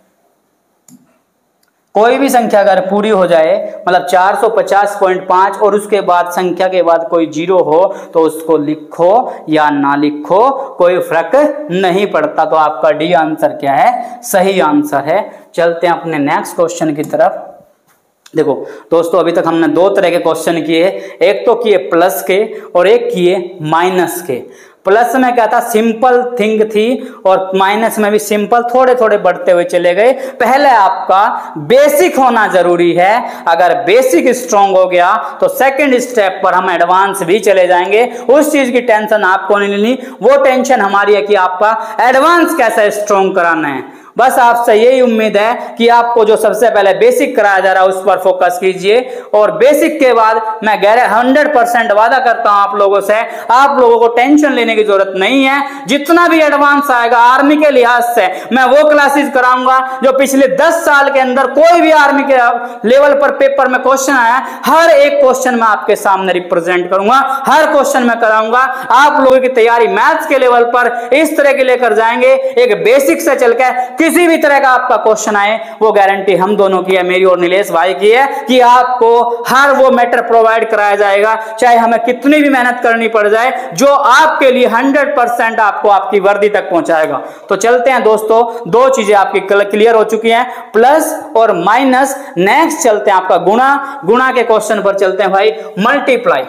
कोई भी संख्या अगर पूरी हो जाए मतलब चार सौ पचास पॉइंट पांच और उसके बाद संख्या के बाद कोई जीरो हो तो उसको लिखो या ना लिखो कोई फर्क नहीं पड़ता, तो आपका डी आंसर क्या है सही आंसर है। चलते हैं अपने नेक्स्ट क्वेश्चन की तरफ। देखो दोस्तों अभी तक हमने दो तरह के क्वेश्चन किए, एक तो किए प्लस के और एक किए माइनस के। प्लस में क्या था, सिंपल थिंग थी, और माइनस में भी सिंपल थोड़े थोड़े बढ़ते हुए चले गए। पहले आपका बेसिक होना जरूरी है, अगर बेसिक स्ट्रांग हो गया तो सेकंड स्टेप पर हम एडवांस भी चले जाएंगे। उस चीज की टेंशन आपको नहीं लेनी, वो टेंशन हमारी है कि आपका एडवांस कैसा स्ट्रांग कराना है। बस आपसे यही उम्मीद है कि आपको जो सबसे पहले बेसिक कराया जा रहा है उस पर फोकस कीजिए, और बेसिक के बाद मैं गहरे हंड्रेड परसेंट वादा करता हूं आप लोगों से, आप लोगों को टेंशन लेने की जरूरत नहीं है। जितना भी एडवांस आएगा आर्मी के लिहाज से, मैं वो क्लासेस कराऊंगा जो पिछले दस साल के अंदर कोई भी आर्मी के लेवल पर पेपर में क्वेश्चन आया, हर एक क्वेश्चन मैं आपके सामने रिप्रेजेंट करूंगा, हर क्वेश्चन में कराऊंगा। आप लोगों की तैयारी मैथ्स के लेवल पर इस तरह के लेकर जाएंगे, एक बेसिक से चलकर किसी भी तरह का आपका क्वेश्चन आए वो गारंटी हम दोनों की है, मेरी और नीलेश भाई की है, कि आपको हर वो मैटर प्रोवाइड कराया जाएगा, चाहे हमें कितनी भी मेहनत करनी पड़ जाए, जो आपके लिए हंड्रेड परसेंट आपको आपकी वर्दी तक पहुंचाएगा। तो चलते हैं दोस्तों, दो चीजें आपकी क्लियर हो चुकी हैं, प्लस और माइनस। नेक्स्ट चलते हैं आपका गुणा। गुणा के क्वेश्चन पर चलते हैं भाई, मल्टीप्लाई।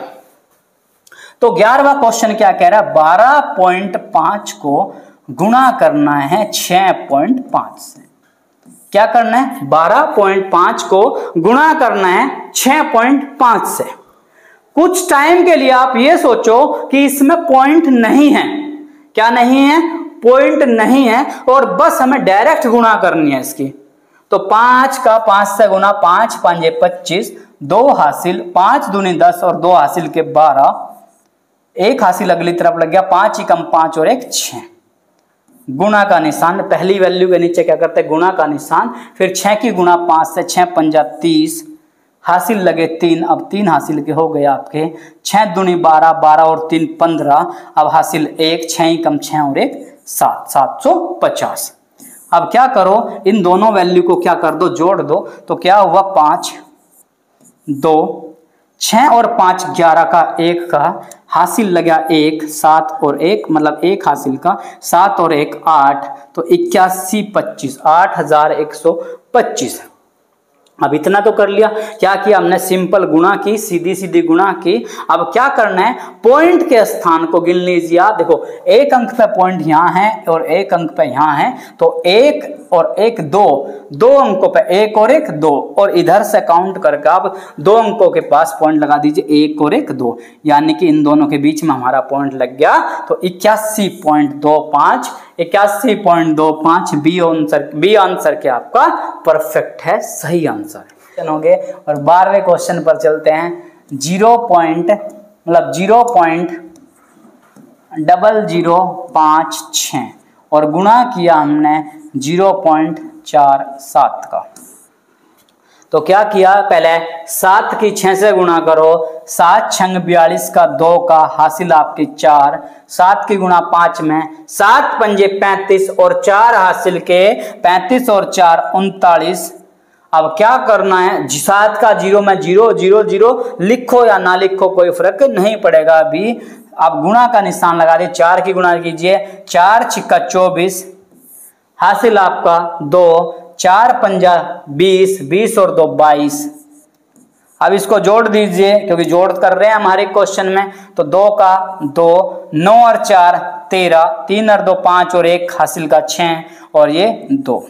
तो ग्यारहवां क्वेश्चन क्या कह रहा है, बारह पॉइंट पांच को गुणा करना है छह पॉइंट पांच से। क्या करना है, बारह पॉइंट पांच को गुणा करना है छह पॉइंट पांच से। कुछ टाइम के लिए आप ये सोचो कि इसमें पॉइंट नहीं है। क्या नहीं है, पॉइंट नहीं है, और बस हमें डायरेक्ट गुणा करनी है इसकी। तो पांच का पांच से गुणा, पांच पांचे पच्चीस, दो हासिल, पांच दूनी दस और दो हासिल के बारह, एक हासिल अगली तरफ लग गया, पांच ही कम पांच और एक छह। गुणा का निशान, पहली वैल्यू के नीचे क्या करते हैं, गुणा का निशान, फिर छह की गुणा पांच से, छह पंजा तीस, हासिल लगे तीन, अब तीन हासिल के हो गए आपके, छह दूनी बारह, बारह और तीन पंद्रह, अब हासिल एक, छह ही कम छह और एक सात, सात सौ पचास। अब क्या करो, इन दोनों वैल्यू को क्या कर दो, जोड़ दो। तो क्या हुआ, पांच, दो, छह और पांच ग्यारह का, एक का हासिल लगा एक, सात और एक मतलब एक हासिल का, सात और एक आठ, तो इक्यासी पच्चीस, आठ हजार एक सौ पच्चीस। अब इतना तो कर लिया, क्या किया हमने, सिंपल गुणा की, सीधी सीधी गुणा की। अब क्या करना है, पॉइंट के स्थान को गिन लीजिए आप। देखो एक अंक पे पॉइंट यहाँ है और एक अंक पे यहाँ है, तो एक और एक दो, दो अंकों पे एक और एक दो, और इधर से काउंट करके आप दो अंकों के पास पॉइंट लगा दीजिए, एक और एक दो, यानी कि इन दोनों के बीच में हमारा पॉइंट लग गया। तो इक्यासी पॉइंट दो पांच, इक्यासी पॉइंट दो पांच बी आंसर, बी आंसर क्या आपका परफेक्ट है, सही आंसर हो गए। और बारहवें क्वेश्चन पर चलते हैं, जीरो पॉइंट मतलब जीरो पॉइंट डबल जीरो पांच छ, और गुणा किया हमने जीरो पॉइंट चार सात का। तो क्या किया, पहले सात की छह से गुणा करो, सात छंग बयालीस का, दो का हासिल आपकी चार, सात की गुणा पांच में, सात पंजे पैंतीस और चार हासिल के, पैंतीस और चार उनतालीस। अब क्या करना है, सात का जीरो में जीरो जीरो जीरो लिखो या ना लिखो कोई फर्क नहीं पड़ेगा अभी। आप गुणा का निशान लगा दे, चार की गुणा कीजिए, चार छिक्का चौबीस, हासिल आपका दो, चार पंजा बीस, बीस और दो बाईस। अब इसको जोड़ दीजिए क्योंकि जोड़ कर रहे हैं हमारे क्वेश्चन में, तो दो का दो, नौ और चार तेरह, तीन और दो पांच और एक हासिल का छह, और ये दो,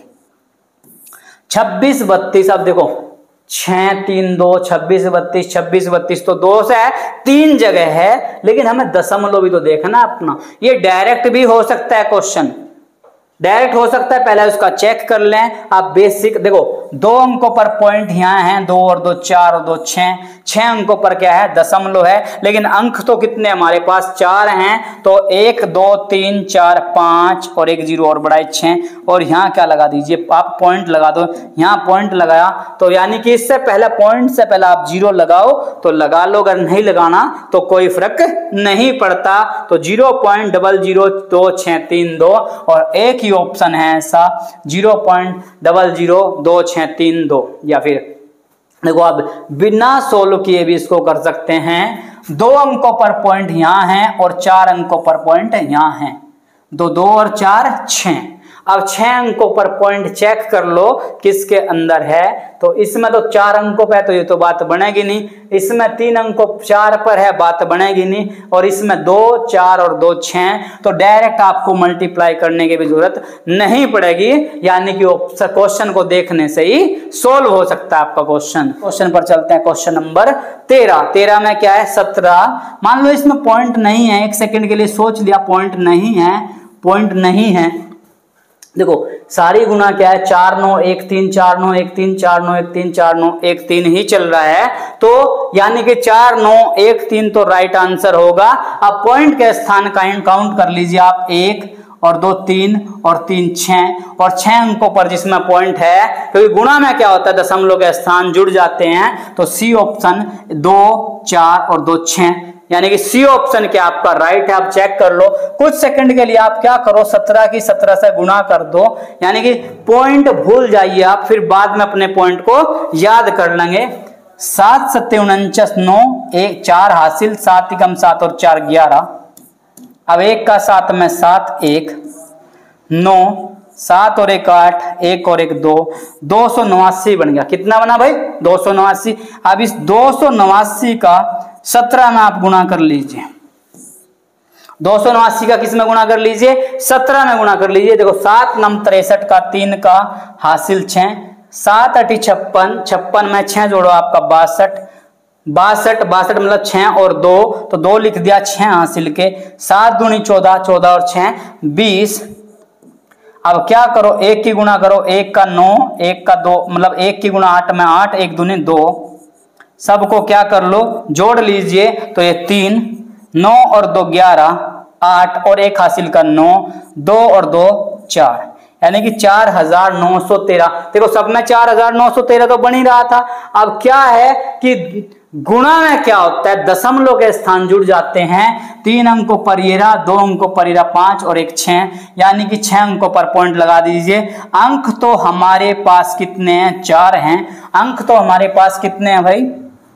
छब्बीस बत्तीस। अब देखो छह तीन दो, छब्बीस बत्तीस, छब्बीस बत्तीस तो दो से है, तीन जगह है, लेकिन हमें दशमलव भी तो देखना अपना। ये डायरेक्ट भी हो सकता है क्वेश्चन, डायरेक्ट हो सकता है, पहले उसका चेक कर लें आप। बेसिक देखो, दो अंकों पर पॉइंट यहाँ है, दो और दो चार और दो छह, छह अंकों पर क्या है, दशमलव है, लेकिन अंक तो कितने हमारे पास, चार हैं, तो एक दो तीन चार पांच और एक जीरो और बढ़ाए छह, और यहाँ क्या लगा दीजिए आप, पॉइंट लगा दो। यहाँ पॉइंट लगाया तो यानी कि इससे पहले पॉइंट से पहले आप जीरो लगाओ तो लगा लो, अगर नहीं लगाना तो कोई फर्क नहीं पड़ता। तो जीरो पॉइंट डबल जीरो दो छह तीन दो, और एक ऑप्शन है ऐसा जीरो पॉइंट डबल जीरो दो छह तीन दो, या फिर देखो आप बिना सोल्व किए भी इसको कर सकते हैं। दो अंकों पर पॉइंट यहां है और चार अंकों पर पॉइंट यहां है, दो दो और चार छह। अब छह अंकों पर पॉइंट चेक कर लो किसके अंदर है। तो इसमें तो चार अंकों पे है तो ये तो बात बनेगी नहीं, इसमें तीन अंकों चार पर है बात बनेगी नहीं, और इसमें दो चार और दो छह, तो डायरेक्ट आपको मल्टीप्लाई करने की भी जरूरत नहीं पड़ेगी, यानी कि क्वेश्चन को देखने से ही सोल्व हो सकता है आपका क्वेश्चन। क्वेश्चन पर चलते हैं, क्वेश्चन नंबर तेरह। तेरह में क्या है, सत्रह। मान लो इसमें पॉइंट नहीं है, एक सेकंड के लिए सोच लिया पॉइंट नहीं है, पॉइंट नहीं है। देखो सारी गुना क्या है, चार नौ एक तीन, चार नौ एक तीन, चार नौ एक तीन, चार नौ एक तीन ही चल रहा है, तो यानी कि चार नौ एक तीन तो राइट आंसर होगा। अब पॉइंट के स्थान का काउंट कर लीजिए आप, एक और दो तीन और तीन छह, और छह अंकों पर जिसमें पॉइंट है, क्योंकि तो गुणा में क्या होता है दशमलव के स्थान जुड़ जाते हैं, तो सी ऑप्शन दो चार और दो छह, यानी कि सी ऑप्शन क्या आपका राइट है। आप चेक कर लो, कुछ सेकंड के लिए आप क्या करो, सत्रह की सत्रह से गुणा कर दो, यानी कि पॉइंट भूल जाइए आप, फिर बाद में अपने पॉइंट को याद कर लेंगे। सात सत्ते उनचास, नौ एक चार हासिल, सात एकम सात और चार ग्यारह। अब एक का सात में सात, एक नौ, सात और एक आठ, एक और एक दो, दो सौ नवासी बन गया। कितना बना भाई, दो सौ नवासी। अब इस दो सौ नवासी का सत्रह में आप गुणा कर लीजिए, दो सौ नवासी का किस में गुणा कर लीजिए, सत्रह में गुणा कर लीजिए। देखो सात नम तिरसठ का, तीन का हासिल छह, सात अठी छप्पन, छप्पन में छह जोड़ो आपका बासठ, बासठ बासठ मतलब छह और दो, तो दो लिख दिया छह हासिल के, सात दूनी चौदह, चौदह और छह बीस। अब क्या करो, एक की गुणा करो, एक का नौ, एक का दो, मतलब एक की गुणा आठ में आठ, एक दूनी दो, सबको क्या कर लो जोड़ लीजिए, तो ये तीन, नौ और दो ग्यारह, आठ और एक हासिल का नौ, दो और दो चार, यानी कि चार हजार नौ सौ तेरह। देखो सब में चार हजार नौ सौ तेरह तो बन ही रहा था। अब क्या है कि गुणा में क्या होता है, दशमलव के स्थान जुड़ जाते हैं, तीन अंकों पर ये रहा, दो अंकों पर ये रहा, पांच और एक छह, यानी कि छह अंकों पर पॉइंट लगा दीजिए। अंक तो हमारे पास कितने हैं, चार हैं। अंक तो हमारे पास कितने हैं भाई,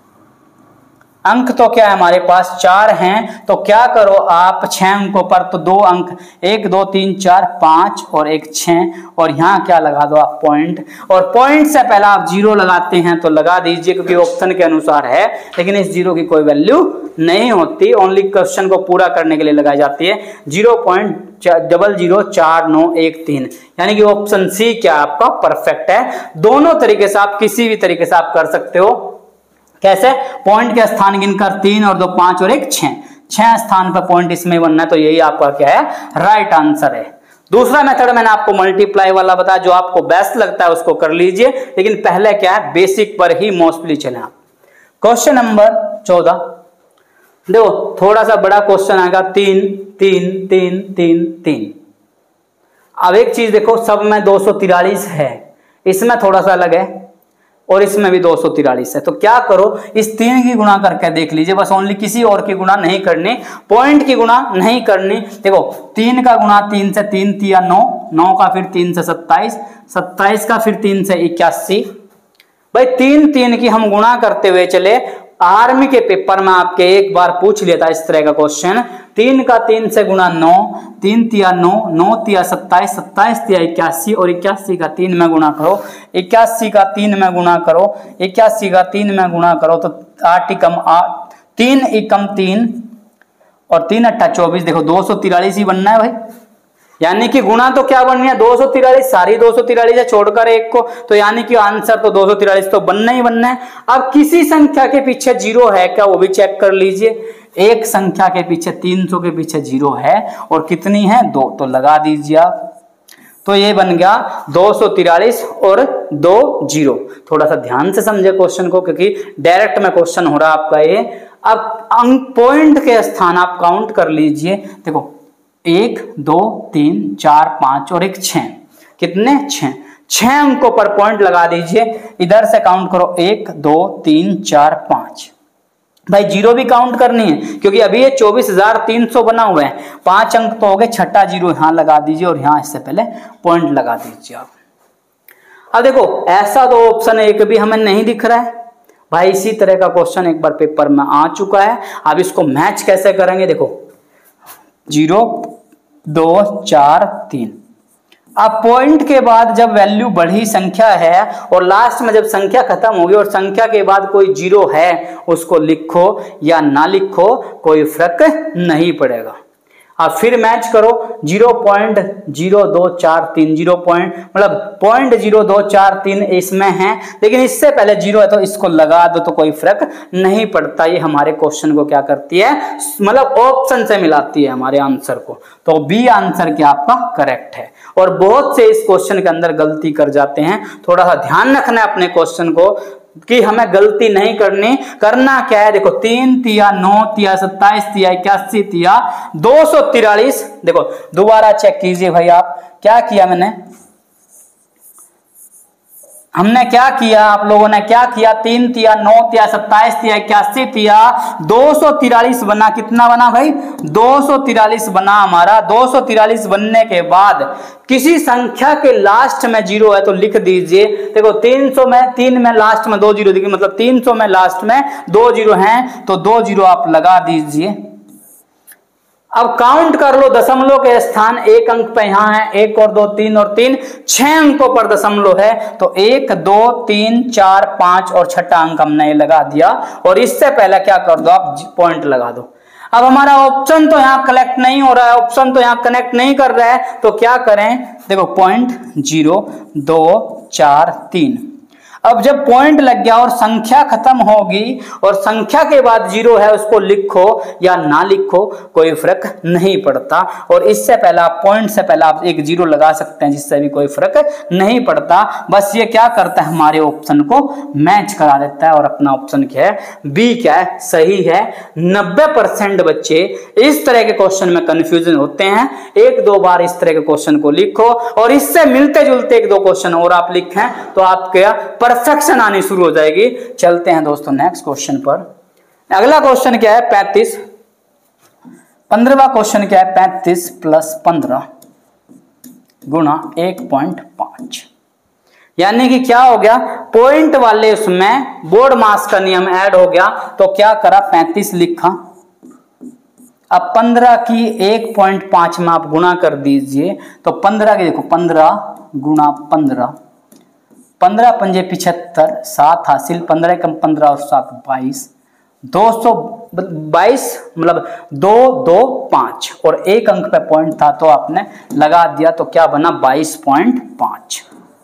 अंक तो क्या है हमारे पास चार हैं। तो क्या करो आप, छह अंकों पर तो दो अंक, एक दो तीन चार पांच और एक छह, और यहाँ क्या लगा दो आप पॉइंट, और पॉइंट से पहला आप जीरो लगाते हैं तो लगा दीजिए, क्योंकि ऑप्शन के अनुसार है, लेकिन इस जीरो की कोई वैल्यू नहीं होती, ओनली क्वेश्चन को पूरा करने के लिए लगाई जाती है। जीरो पॉइंट डबल जीरो चार नौ एक तीन, यानी कि ऑप्शन सी क्या आपका परफेक्ट है। दोनों तरीके से आप किसी भी तरीके से आप कर सकते हो। कैसे, पॉइंट के स्थान गिनकर, तीन और दो पांच और एक छह, छह स्थान पर पॉइंट इसमें बनना है, तो यही आपका क्या है राइट आंसर है। दूसरा मेथड मैंने आपको मल्टीप्लाई वाला बताया, जो आपको बेस्ट लगता है उसको कर लीजिए, लेकिन पहले क्या है बेसिक पर ही मोस्टली चले आप। क्वेश्चन नंबर चौदह, देखो थोड़ा सा बड़ा क्वेश्चन आएगा, तीन तीन तीन तीन तीन। अब एक चीज देखो, सब में दो सौ तिरालीस है, इसमें थोड़ा सा अलग है और इसमें भी दो सौ तिरालीस है। तो क्या करो, इस तीन की गुणा करके देख लीजिए, बस ओनली, किसी और की गुणा नहीं करनी, पॉइंट की गुणा नहीं करनी। देखो तीन का गुणा तीन से, तीन तिया नौ, नौ का फिर तीन से सत्ताईस, सत्ताईस का फिर तीन से इक्यासी। भाई तीन तीन की हम गुणा करते हुए चले, आर्मी के पेपर में आपके एक बार पूछ लिया था इस तरह का क्वेश्चन, तीन का तीन से गुणा नौ, तीन तिया नौ, नौ तिया सत्ताईस, सत्ताईस तिया इक्यासी, और इक्यासी का तीन में गुणा करो, इक्यासी का तीन में गुणा करो, इक्यासी का तीन में गुणा करो, तो आठ एकम आठ, तीन एकम तीन और तीन अट्ठा चौबीस। देखो दो सौ तिरालीस ही बनना है भाई, यानी कि गुणा तो क्या बननी है, दो सौ तिरालीस, सारी दो सौ तिरालीस है छोड़कर एक को, तो यानी कि आंसर तो दो सौ तिरालीस तो बनना ही बनना है। अब किसी संख्या के पीछे जीरो है क्या, वो भी चेक कर लीजिए। एक संख्या के पीछे, तीन सौ के पीछे जीरो है, और कितनी है, दो, तो लगा दीजिए आप। तो ये बन गया दो सौ तिरालीस और दो जीरो। थोड़ा सा ध्यान से समझे क्वेश्चन को, क्योंकि डायरेक्ट में क्वेश्चन हो रहा है आपका ये। अब अंक पॉइंट के स्थान आप काउंट कर लीजिए, देखो एक दो तीन चार पांच और एक छह, कितने, छह, छह अंकों पर पॉइंट लगा दीजिए। इधर से काउंट करो, एक दो तीन चार पांच, भाई जीरो भी काउंट करनी है, क्योंकि अभी ये चौबीस हजार तीन सौ बना हुआ है, पांच अंक तो हो गए, छठा जीरो यहां लगा दीजिए, और यहां इससे पहले पॉइंट लगा दीजिए आप। अब देखो ऐसा तो ऑप्शन एक भी हमें नहीं दिख रहा है भाई, इसी तरह का क्वेश्चन एक बार पेपर में आ चुका है। अब इसको मैच कैसे करेंगे, देखो जीरो दो चार तीन, अब पॉइंट के बाद जब वैल्यू बढ़ी संख्या है और लास्ट में जब संख्या खत्म होगी और संख्या के बाद कोई जीरो है, उसको लिखो या ना लिखो कोई फर्क नहीं पड़ेगा। अब फिर मैच करो, जीरो पॉइंट जीरो दो चार तीन, जीरो पॉइंट मतलब पॉइंट जीरो दो चार तीन इसमें है, लेकिन इससे पहले जीरो है तो इसको लगा दो तो कोई फर्क नहीं पड़ता। ये हमारे क्वेश्चन को क्या करती है, मतलब ऑप्शन से मिलाती है हमारे आंसर को। तो बी आंसर क्या आपका करेक्ट है। और बहुत से इस क्वेश्चन के अंदर गलती कर जाते हैं, थोड़ा सा ध्यान रखना है अपने क्वेश्चन को कि हमें गलती नहीं करनी। करना क्या है, देखो तीन तिया नौ तिया सत्ताईस तिया इक्यासी तिया दो सौ तिरालीस। देखो दोबारा चेक कीजिए भाई, आप क्या किया, मैंने हमने क्या किया, आप लोगों ने क्या किया, तीन तिया नौ तिया सत्ताईस तिया इक्यासी तिया दो सौ तिरालीस बना। कितना बना भाई, दो सौ तिरालीस बना हमारा। दो सौ तिरालीस बनने के बाद किसी संख्या के लास्ट में जीरो है तो लिख दीजिए। देखो तीन सौ में तीन में लास्ट में दो जीरो देखिए, मतलब तीन सौ में लास्ट में दो जीरो हैं तो दो जीरो आप लगा दीजिए। अब काउंट कर लो, दशमलव के स्थान एक अंक पे यहां है, एक और दो तीन और तीन, छह अंकों पर दशमलव है तो एक दो तीन चार पांच और छठा अंक हमने लगा दिया। और इससे पहले क्या कर दो, आप पॉइंट लगा दो। अब हमारा ऑप्शन तो यहाँ कलेक्ट नहीं हो रहा है, ऑप्शन तो यहाँ कनेक्ट नहीं कर रहा है, तो क्या करें, देखो पॉइंट जीरो दो चार तीन। अब जब पॉइंट लग गया और संख्या खत्म होगी और संख्या के बाद जीरो है, उसको लिखो या ना लिखो कोई फर्क नहीं पड़ता। और इससे पहले आप पॉइंट से पहले आप एक जीरो लगा सकते हैं, जिससे भी कोई फर्क नहीं पड़ता। बस ये क्या करता है, हमारे ऑप्शन को मैच करा देता है। और अपना ऑप्शन क्या है, बी क्या है, सही है। नब्बे परसेंट बच्चे इस तरह के क्वेश्चन में कंफ्यूजन होते हैं। एक दो बार इस तरह के क्वेश्चन को लिखो और इससे मिलते जुलते एक दो क्वेश्चन और आप लिखें तो आपके परफेक्शन आनी शुरू हो जाएगी। चलते हैं दोस्तों नेक्स्ट क्वेश्चन पर। अगला क्वेश्चन क्या है, पैंतीस। पंद्रहवा क्वेश्चन क्या है, पैंतीस प्लस पंद्रह गुणा एक पॉइंट पांच। यानी कि क्या हो गया, पॉइंट वाले उसमें बोर्ड मास का नियम ऐड हो गया। तो क्या करा, पैंतीस लिखा। अब पंद्रह की एक पॉइंट पांच में आप गुणा कर दीजिए तो पंद्रह की देखो, पंद्रह गुणा पंद्रह, पंद्रह पंजे पिछहत्तर, सात हासिल, पंद्रह कम पंद्रह और सात बाईस, दो सौ बाईस मतलब दो दो पांच और एक अंक पे पॉइंट था तो आपने लगा दिया तो क्या बना, बाईस पॉइंट पांच।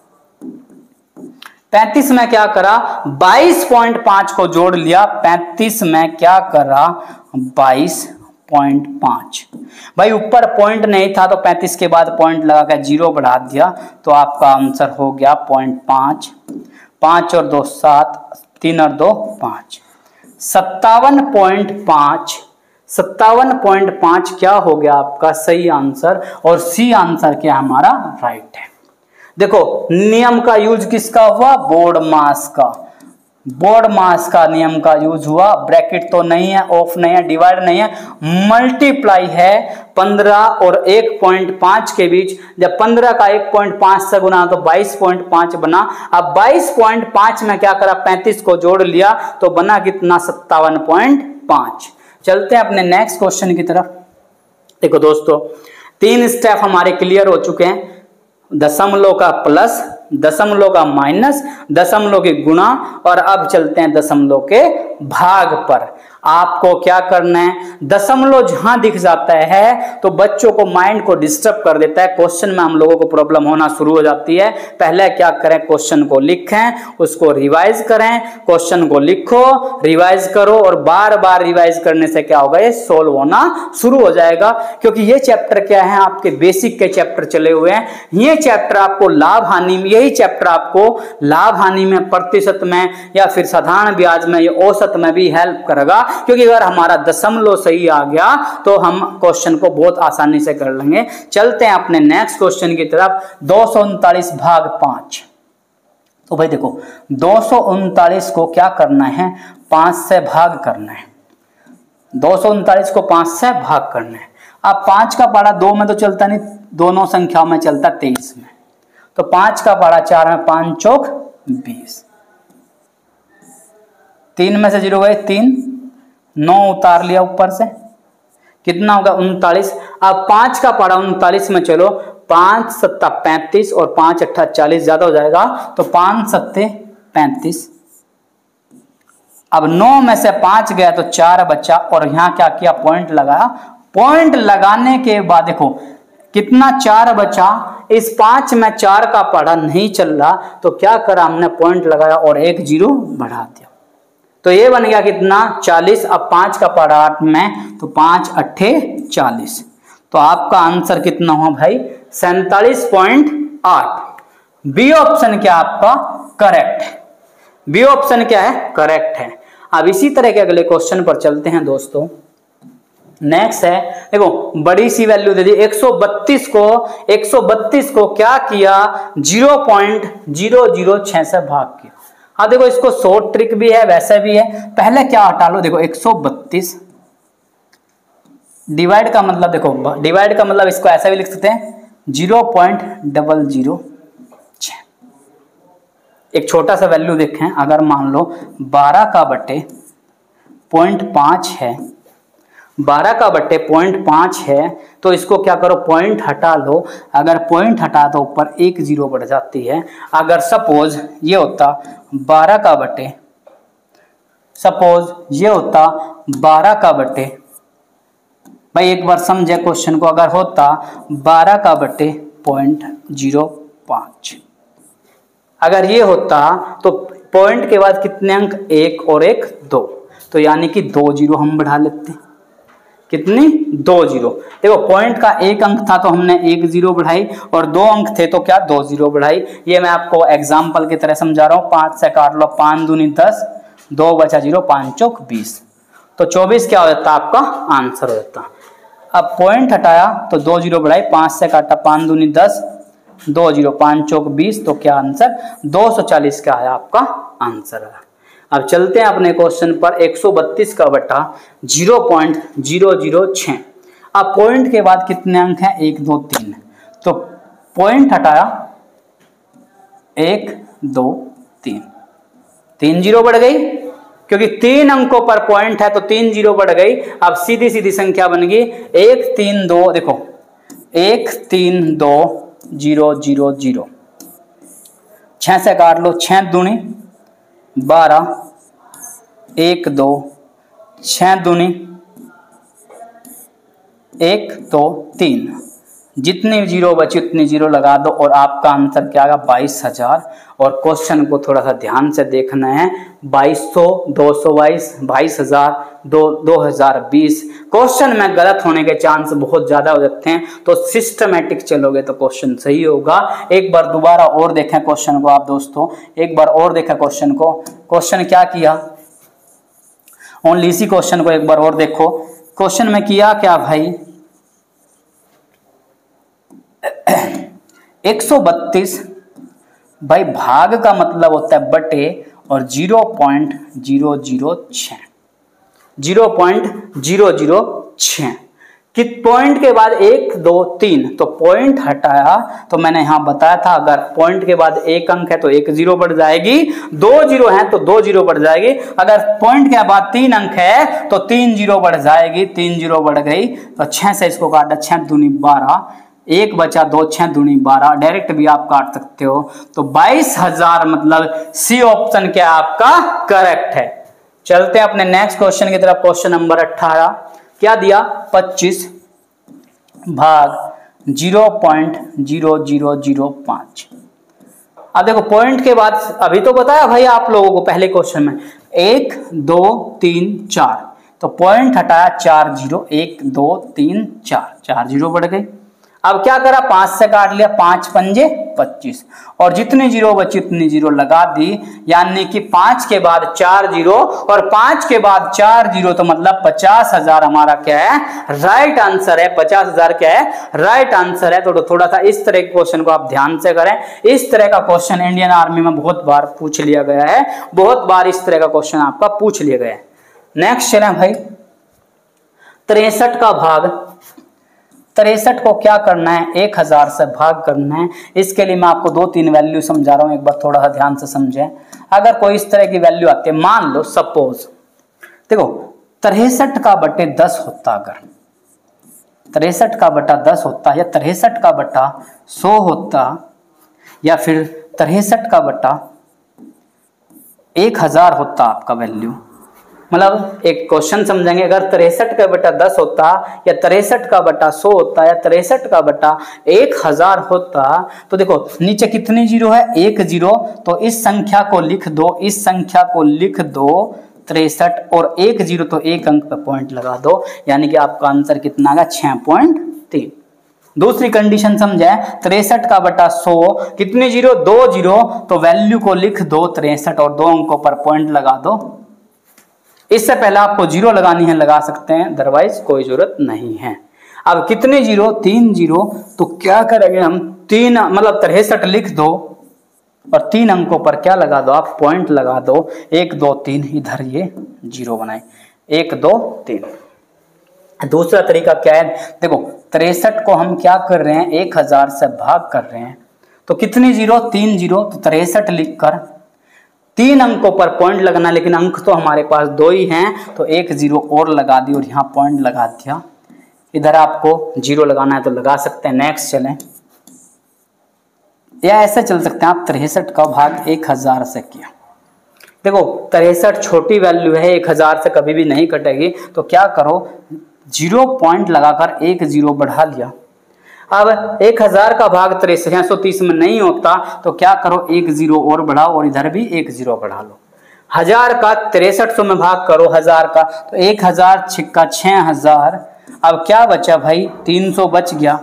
पैंतीस में क्या करा, बाईस पॉइंट पांच को जोड़ लिया। पैंतीस में क्या करा, बाईस पॉइंट पांच। भाई ऊपर पॉइंट नहीं था तो पैंतीस के बाद पॉइंट लगा कर जीरो बढ़ा दिया तो आपका आंसर हो गया पॉइंट पांच। पांच और दो सात, तीन और दो पांच, सत्तावन पॉइंट पांच। सत्तावन पॉइंट पांच क्या हो गया आपका सही आंसर। और सी आंसर क्या हमारा राइट है। देखो नियम का यूज किसका हुआ, बोर्ड मास का। बोर्ड मास का नियम का यूज हुआ। ब्रैकेट तो नहीं है, ऑफ नहीं है, डिवाइड नहीं है, मल्टीप्लाई है। पंद्रह और एक पॉइंट पांच के बीच जब पंद्रह का एक पॉइंट पांच से गुना तो बाईस पॉइंट पांच बना। अब बाईस पॉइंट पांच में क्या करा, पैंतीस को जोड़ लिया तो बना कितना, सत्तावन पॉइंट पांच। चलते हैं अपने नेक्स्ट क्वेश्चन की तरफ। देखो दोस्तों तीन स्टेप हमारे क्लियर हो चुके हैं। दशमलव का प्लस, दशमलव का माइनस, दशमलव के गुणा और अब चलते हैं दशमलव के भाग पर। आपको क्या करना है, दशमलव जहां दिख जाता है तो बच्चों को माइंड को डिस्टर्ब कर देता है। क्वेश्चन में हम लोगों को प्रॉब्लम होना शुरू हो जाती है। पहले क्या करें, क्वेश्चन को लिखें, उसको रिवाइज करें। क्वेश्चन को लिखो, रिवाइज करो और बार बार रिवाइज करने से क्या होगा, ये सोल्व होना शुरू हो जाएगा। क्योंकि ये चैप्टर क्या है, आपके बेसिक के चैप्टर चले हुए हैं। ये चैप्टर आपको लाभ हानि में, यही चैप्टर आपको लाभ हानि में, प्रतिशत में या फिर साधारण ब्याज में, ये औसत में भी हेल्प करेगा। क्योंकि अगर हमारा दशमलव सही आ गया तो हम क्वेश्चन को बहुत आसानी से कर लेंगे। चलते हैं अपने नेक्स्ट क्वेश्चन की तरफ। दो सौ उनतालीस भाग पांच। तो भाई देखो दो सौ उनतालीस को क्या करना है, पांच से भाग करना है। दो सौ उनतालीस को पांच से भाग करना है। अब पांच का पारा दो में तो चलता नहीं, दोनों संख्याओं में चलता तेईस में। तो पांच का पारा चार में, पांच चौक बीस, तीन में से जीरो गए तीन, नौ उतार लिया ऊपर से, कितना होगा उनतालीस। अब पांच का पारा उनतालीस में चलो, पांच सत्ता पैंतीस और पांच अट्ठा चालीस, ज्यादा हो जाएगा तो पांच सत्ते पैंतीस। अब नौ में से पांच गया तो चार बचा, और यहां क्या किया, पॉइंट लगाया। पॉइंट लगाने के बाद देखो कितना चार बचा, इस पांच में चार का पढ़ा नहीं चल रहा, तो क्या करा हमने, पॉइंट लगाया और एक जीरो बढ़ा दिया, तो ये बन गया कितना, चालीस। अब पांच का पढ़ा आठ में, तो पांच अट्ठे चालीस, तो आपका आंसर कितना हुआ भाई, सैंतालीस पॉइंट आठ। बी ऑप्शन क्या आपका करेक्ट है, बी ऑप्शन क्या है, करेक्ट है। अब इसी तरह के अगले क्वेश्चन पर चलते हैं दोस्तों। नेक्स्ट है, देखो बड़ी सी वैल्यू दे दी, एक सौ बत्तीस को एक सौ बत्तीस को क्या किया, जीरो पॉइंट जीरो जीरो छह से भाग किया। अब देखो इसको शॉर्ट ट्रिक भी है, वैसे भी है। पहले क्या हटा लो, देखो एक सौ बत्तीस डिवाइड का मतलब, देखो डिवाइड का मतलब इसको ऐसा भी लिख सकते हैं, जीरो पॉइंट डबल जीरो छह। एक छोटा सा वैल्यू देखें, अगर मान लो बारह का बटे पॉइंट पांच है, बारह का बट्टे पॉइंट पांच है, तो इसको क्या करो, पॉइंट हटा लो। अगर पॉइंट हटा तो ऊपर एक जीरो बढ़ जाती है। अगर सपोज ये होता बारह का बट्टे, सपोज ये होता बारह का बट्टे, भाई एक बार समझे क्वेश्चन को, अगर होता बारह का बट्टे पॉइंट जीरो पांच, अगर ये होता तो पॉइंट के बाद कितने अंक, एक और एक दो, तो यानी कि दो जीरो हम बढ़ा लेते हैं। कितनी, दो जीरो। देखो पॉइंट का एक अंक था तो हमने एक जीरो बढ़ाई, और दो अंक थे तो क्या, दो जीरो बढ़ाई। ये मैं आपको एग्जाम्पल की तरह समझा रहा हूँ। पांच से काट लो, पांच दूनी दस, दो बचा जीरो, पांच चौक बीस, तो चौबीस क्या हो जाता आपका आंसर हो जाता। अब पॉइंट हटाया तो दो जीरो बढ़ाई, पांच से काटा, पांच दूनी दस, दो जीरो, पांच चौक बीस, तो क्या आंसर, दो सौ चालीस का है आपका आंसर है। अब चलते हैं अपने क्वेश्चन पर, एक सौ बत्तीस का बटा जीरो पॉइंट जीरो जीरो छह। अब पॉइंट के बाद कितने अंक हैं, एक दो तीन, तो पॉइंट हटाया, एक दो तीन, तीन जीरो बढ़ गई, क्योंकि तीन अंकों पर पॉइंट है तो तीन जीरो बढ़ गई। अब सीधी सीधी संख्या बन गई, एक तीन दो, देखो एक तीन दो जीरो जीरो जीरो, छह से काट लो, छह दूनी बारह, एक दो, छह दूनी एक दो तीन, जितनी जीरो बची उतनी जीरो लगा दो, और आपका आंसर क्या आएगा, बाईस हजार। और क्वेश्चन को थोड़ा सा ध्यान से देखना है, बाईस सौ, दो सौ बाईस, बाईस हजार, दो दो हजार बीस। क्वेश्चन में गलत होने के चांस बहुत ज्यादा हो जाते हैं, तो सिस्टमेटिक चलोगे तो क्वेश्चन सही होगा। एक बार दोबारा और देखें क्वेश्चन को आप दोस्तों, एक बार और देखें क्वेश्चन को। क्वेश्चन क्या किया, ओनली इसी क्वेश्चन को एक बार और देखो। क्वेश्चन में किया क्या भाई, एक सौ बत्तीस, भाई भाग का मतलब होता है बटे, और जीरो पॉइंट जीरो जीरो छह, जीरो पॉइंट जीरो जीरो छह, कित पॉइंट के बाद एक दो तीन, तो पॉइंट हटाया तो मैंने यहां बताया था, अगर पॉइंट के बाद एक अंक है तो एक जीरो बढ़ जाएगी, दो जीरो है तो दो जीरो बढ़ जाएगी, अगर पॉइंट के बाद तीन अंक है तो तीन जीरो बढ़ जाएगी, तीन जीरो बढ़ गई, तो छह से इसको काटा, छह दूनी बारह, एक बचा दो, छह दूनी बारह, डायरेक्ट भी आप काट सकते हो, तो बाईस हजार, मतलब सी ऑप्शन क्या आपका करेक्ट है। चलते हैं अपने नेक्स्ट क्वेश्चन की तरफ। क्वेश्चन नंबर अठारह क्या दिया, पच्चीस भाग zero point zero zero zero पांच। अब देखो पॉइंट के बाद, अभी तो बताया भाई आप लोगों को पहले क्वेश्चन में, एक दो तीन चार, तो पॉइंट हटाया, चार जीरो, एक दो तीन चार, चार जीरो बढ़ गई। अब क्या करा, पांच से काट लिया, पांच पंजे पच्चीस, और जितनी जीरो बची उतनी जीरो लगा दी, यानी कि पांच के बाद चार जीरो और पांच के बाद चार जीरो, तो मतलब पचास हजार हमारा क्या है, राइट आंसर है। पचास हजार क्या है, राइट आंसर है। तो थोड़ा सा इस तरह के क्वेश्चन को आप ध्यान से करें। इस तरह का क्वेश्चन इंडियन आर्मी में बहुत बार पूछ लिया गया है, बहुत बार इस तरह का क्वेश्चन आपका पूछ लिया गया है। नेक्स्ट चलें भाई, तिरसठ का भाग, तिरसठ को क्या करना है, एक हजार से भाग करना है। इसके लिए मैं आपको दो तीन वैल्यू समझा रहा हूं, एक बार थोड़ा सा ध्यान से समझें। अगर कोई इस तरह की वैल्यू आती है, मान लो सपोज देखो तिरसठ का बटे दस होता, अगर तिरसठ का बटा दस होता, या तिरसठ का बटा सौ होता, या फिर तिरसठ का बटा एक हजार होता आपका वैल्यू। मतलब एक क्वेश्चन समझेंगे, अगर तिरसठ का बटा दस होता, या तिरसठ का बटा सौ होता, या तिरसठ का बटा एक हजार होता, तो देखो नीचे कितनी जीरो है, एक जीरो, तो इस संख्या को लिख दो, इस संख्या को लिख दो तिरसठ, और एक जीरो तो एक अंक पे पॉइंट लगा दो, यानी कि आपका आंसर कितना आएगा, छह पॉइंट तीन। दूसरी कंडीशन समझे, तिरसठ का बटा सौ, कितने जीरो, दो जीरो, तो वैल्यू को लिख दो तिरसठ और दो अंकों पर पॉइंट लगा दो। इससे पहले आपको जीरो लगानी है, लगा सकते हैं, अदरवाइज कोई जरूरत नहीं है। अब कितने जीरो, तीन जीरो, तो क्या करेंगे हम, तीन मतलब तिरसठ लिख दो और तीन अंकों पर क्या लगा दो आप, पॉइंट लगा दो, एक दो तीन, इधर ये जीरो बनाए, एक दो तीन। दूसरा तरीका क्या है, देखो तिरसठ को हम क्या कर रहे हैं, एक हजार से भाग कर रहे हैं, तो कितनी जीरो, तीन जीरो, तो तिरसठ लिखकर तीन अंकों पर पॉइंट लगना, लेकिन अंक तो हमारे पास दो ही हैं, तो एक जीरो और लगा दी और यहाँ पॉइंट लगा दिया। इधर आपको जीरो लगाना है तो लगा सकते हैं। नेक्स्ट चलें, या ऐसे चल सकते हैं आप, तिरसठ का भाग एक हजार से किया। देखो तिरसठ छोटी वैल्यू है, एक हजार से कभी भी नहीं कटेगी, तो क्या करो, जीरो पॉइंट लगाकर एक जीरो बढ़ा लिया। अब एक हजार का भाग तिरसठ सौ तीस में नहीं होता, तो क्या करो, एक जीरो और बढ़ाओ और इधर भी एक जीरो बढ़ा लो। हजार का तिरसठ सौ में भाग करो, हजार का, तो एक हजार छिक्का छह हजार, अब क्या बचा भाई, तीन सौ बच गया।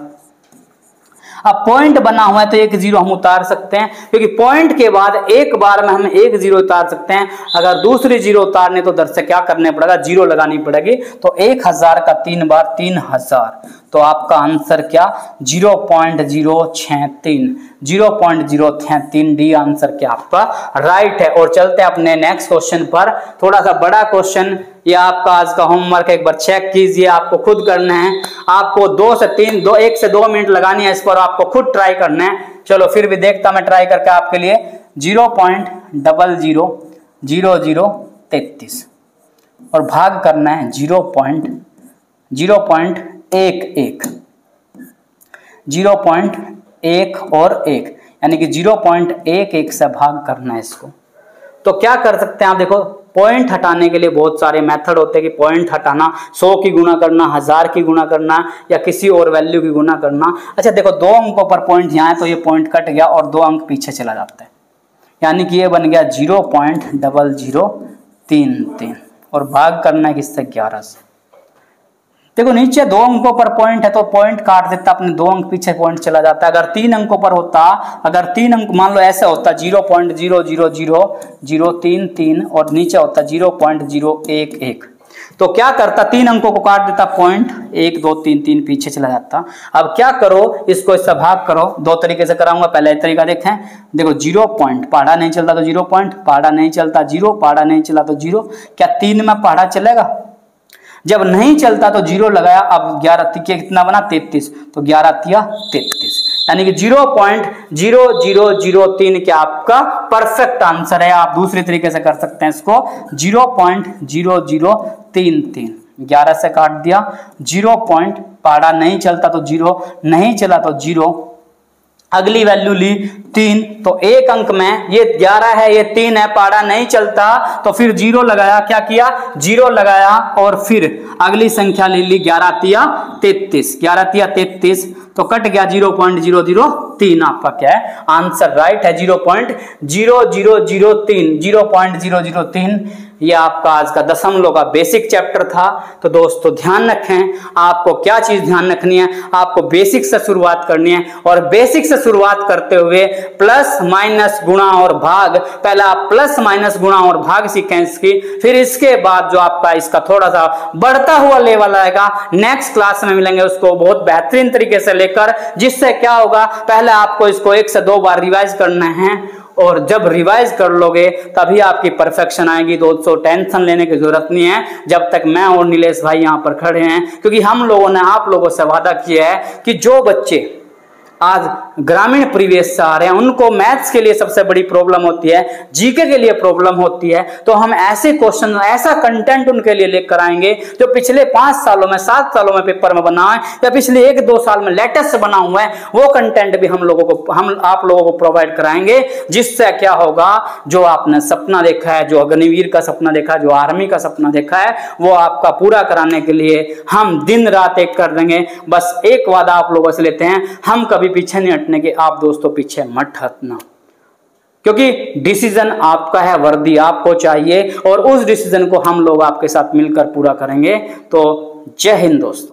अब पॉइंट बना हुआ है तो एक जीरो हम उतार सकते हैं, क्योंकि पॉइंट के बाद एक बार में हम एक जीरो उतार सकते हैं। अगर दूसरी जीरो उतारने तो दर से क्या करने पड़ेगा, जीरो लगानी पड़ेगी। तो एक हजार का तीन बार तीन हजार, तो आपका आंसर क्या, जीरो पॉइंट जीरो छह तीन, जीरो पॉइंट जीरो छह तीन, डी आंसर क्या आपका राइट है। और चलते हैं अपने नेक्स्ट क्वेश्चन पर, थोड़ा सा बड़ा क्वेश्चन, ये आपका आज का होमवर्क, एक बार चेक कीजिए, आपको खुद करना है। आपको दो से तीन दो एक से दो मिनट लगानी है इस पर, आपको खुद ट्राई करना है। चलो फिर भी देखता मैं ट्राई करके आपके लिए। Zero point double zero zero zero तैतीस और भाग करना है जीरो पॉइंट जीरो पॉइंट एक एक, जीरो पॉइंट एक और एक, यानी कि जीरो पॉइंट एक एक से भाग करना है इसको। तो क्या कर सकते हैं आप, देखो पॉइंट हटाने के लिए बहुत सारे मेथड होते हैं कि पॉइंट हटाना, सौ की गुना करना, हजार की गुना करना, या किसी और वैल्यू की गुना करना। अच्छा देखो दो अंकों पर पॉइंट यहाँ है तो ये पॉइंट कट गया और दो अंक पीछे चला जाता है, यानी कि ये बन गया जीरो पॉइंट डबल जीरो तीन तीन, और भाग करना है किससे, ग्यारह से। देखो नीचे दो अंकों पर पॉइंट है तो पॉइंट काट देता, अपने दो अंक पीछे पॉइंट चला जाता है। अगर तीन अंकों पर होता, अगर तीन अंक मान लो ऐसा होता, zero point zero zero zero zero तीन तीन, और नीचे होता जीरो पॉइंट जीरो एक एक, तो क्या करता, तीन अंकों को काट देता, पॉइंट एक दो तीन तीन पीछे चला जाता। अब क्या करो, इसको इससे भाग करो, दो तरीके से कराऊंगा। पहले तरीका देखें, देखो जीरो पॉइंट, पहाड़ा नहीं चलता तो जीरो पॉइंट, पहाड़ा नहीं चलता जीरो, पहाड़ा नहीं चला तो जीरो। क्या तीन में पहाड़ा चलेगा, जब नहीं चलता तो जीरो लगाया। अब ग्यारह तिया कितना बना, तैतीस, तो ग्यारह तिया तैतीस, यानी कि zero point zero zero zero तीन क्या आपका परफेक्ट आंसर है। आप दूसरे तरीके से कर सकते हैं इसको, जीरो पॉइंट जीरो जीरो तीन तीन, ग्यारह से काट दिया, जीरो पॉइंट, पहाड़ा नहीं चलता तो जीरो, नहीं चला तो जीरो, अगली वैल्यू ली तीन, तो एक अंक में ये ग्यारह है, ये तीन है, पहाड़ा नहीं चलता तो फिर जीरो लगाया, क्या किया, जीरो लगाया, और फिर अगली संख्या ले ली ग्यारह तिया तैतीस, ग्यारह तिया तैतीस, तो कट गया जीरो पॉइंट जीरो जीरो तीन। आपका क्या है आंसर राइट है, zero point zero zero zero तीन, जीरो पॉइंट जीरो जीरो तीन। ये आपका आज का दशमलव का बेसिक चैप्टर था। तो दोस्तों ध्यान रखें, आपको क्या चीज ध्यान रखनी है, आपको बेसिक से शुरुआत करनी है, और बेसिक से शुरुआत करते हुए प्लस माइनस गुणा और भाग, पहले आप प्लस माइनस गुणा और भाग सीखें इसकी, फिर इसके बाद जो आपका इसका थोड़ा सा बढ़ता हुआ लेवल आएगा, नेक्स्ट क्लास में मिलेंगे उसको बहुत बेहतरीन तरीके से लेकर, जिससे क्या होगा, पहले आपको इसको एक से दो बार रिवाइज करना है, और जब रिवाइज कर लोगे तभी आपकी परफेक्शन आएगी। दोस्तों टेंशन लेने की जरूरत नहीं है, जब तक मैं और नीलेश भाई यहाँ पर खड़े हैं, क्योंकि हम लोगों ने आप लोगों से वादा किया है कि जो बच्चे आज ग्रामीण परिवेश से आ रहे हैं, उनको मैथ्स के लिए सबसे बड़ी प्रॉब्लम होती है, जीके के लिए प्रॉब्लम होती है, तो हम ऐसे क्वेश्चन, ऐसा कंटेंट उनके लिए लेकर आएंगे जो पिछले पांच सालों में, सात सालों में पेपर में बना है या पिछले एक दो साल में लेटेस्ट बना हुआ है, वो कंटेंट भी हम लोगों को, हम आप लोगों को प्रोवाइड कराएंगे। जिससे क्या होगा, जो आपने सपना देखा है, जो अग्निवीर का सपना देखा है, जो आर्मी का सपना देखा है, वो आपका पूरा कराने के लिए हम दिन रात एक कर देंगे। बस एक वादा आप लोगों से लेते हैं, हम कभी पीछे नहीं हटने के। आप दोस्तों पीछे मत हटना, क्योंकि डिसीजन आपका है, वर्दी आपको चाहिए और उस डिसीजन को हम लोग आपके साथ मिलकर पूरा करेंगे। तो जय हिंद दोस्तों।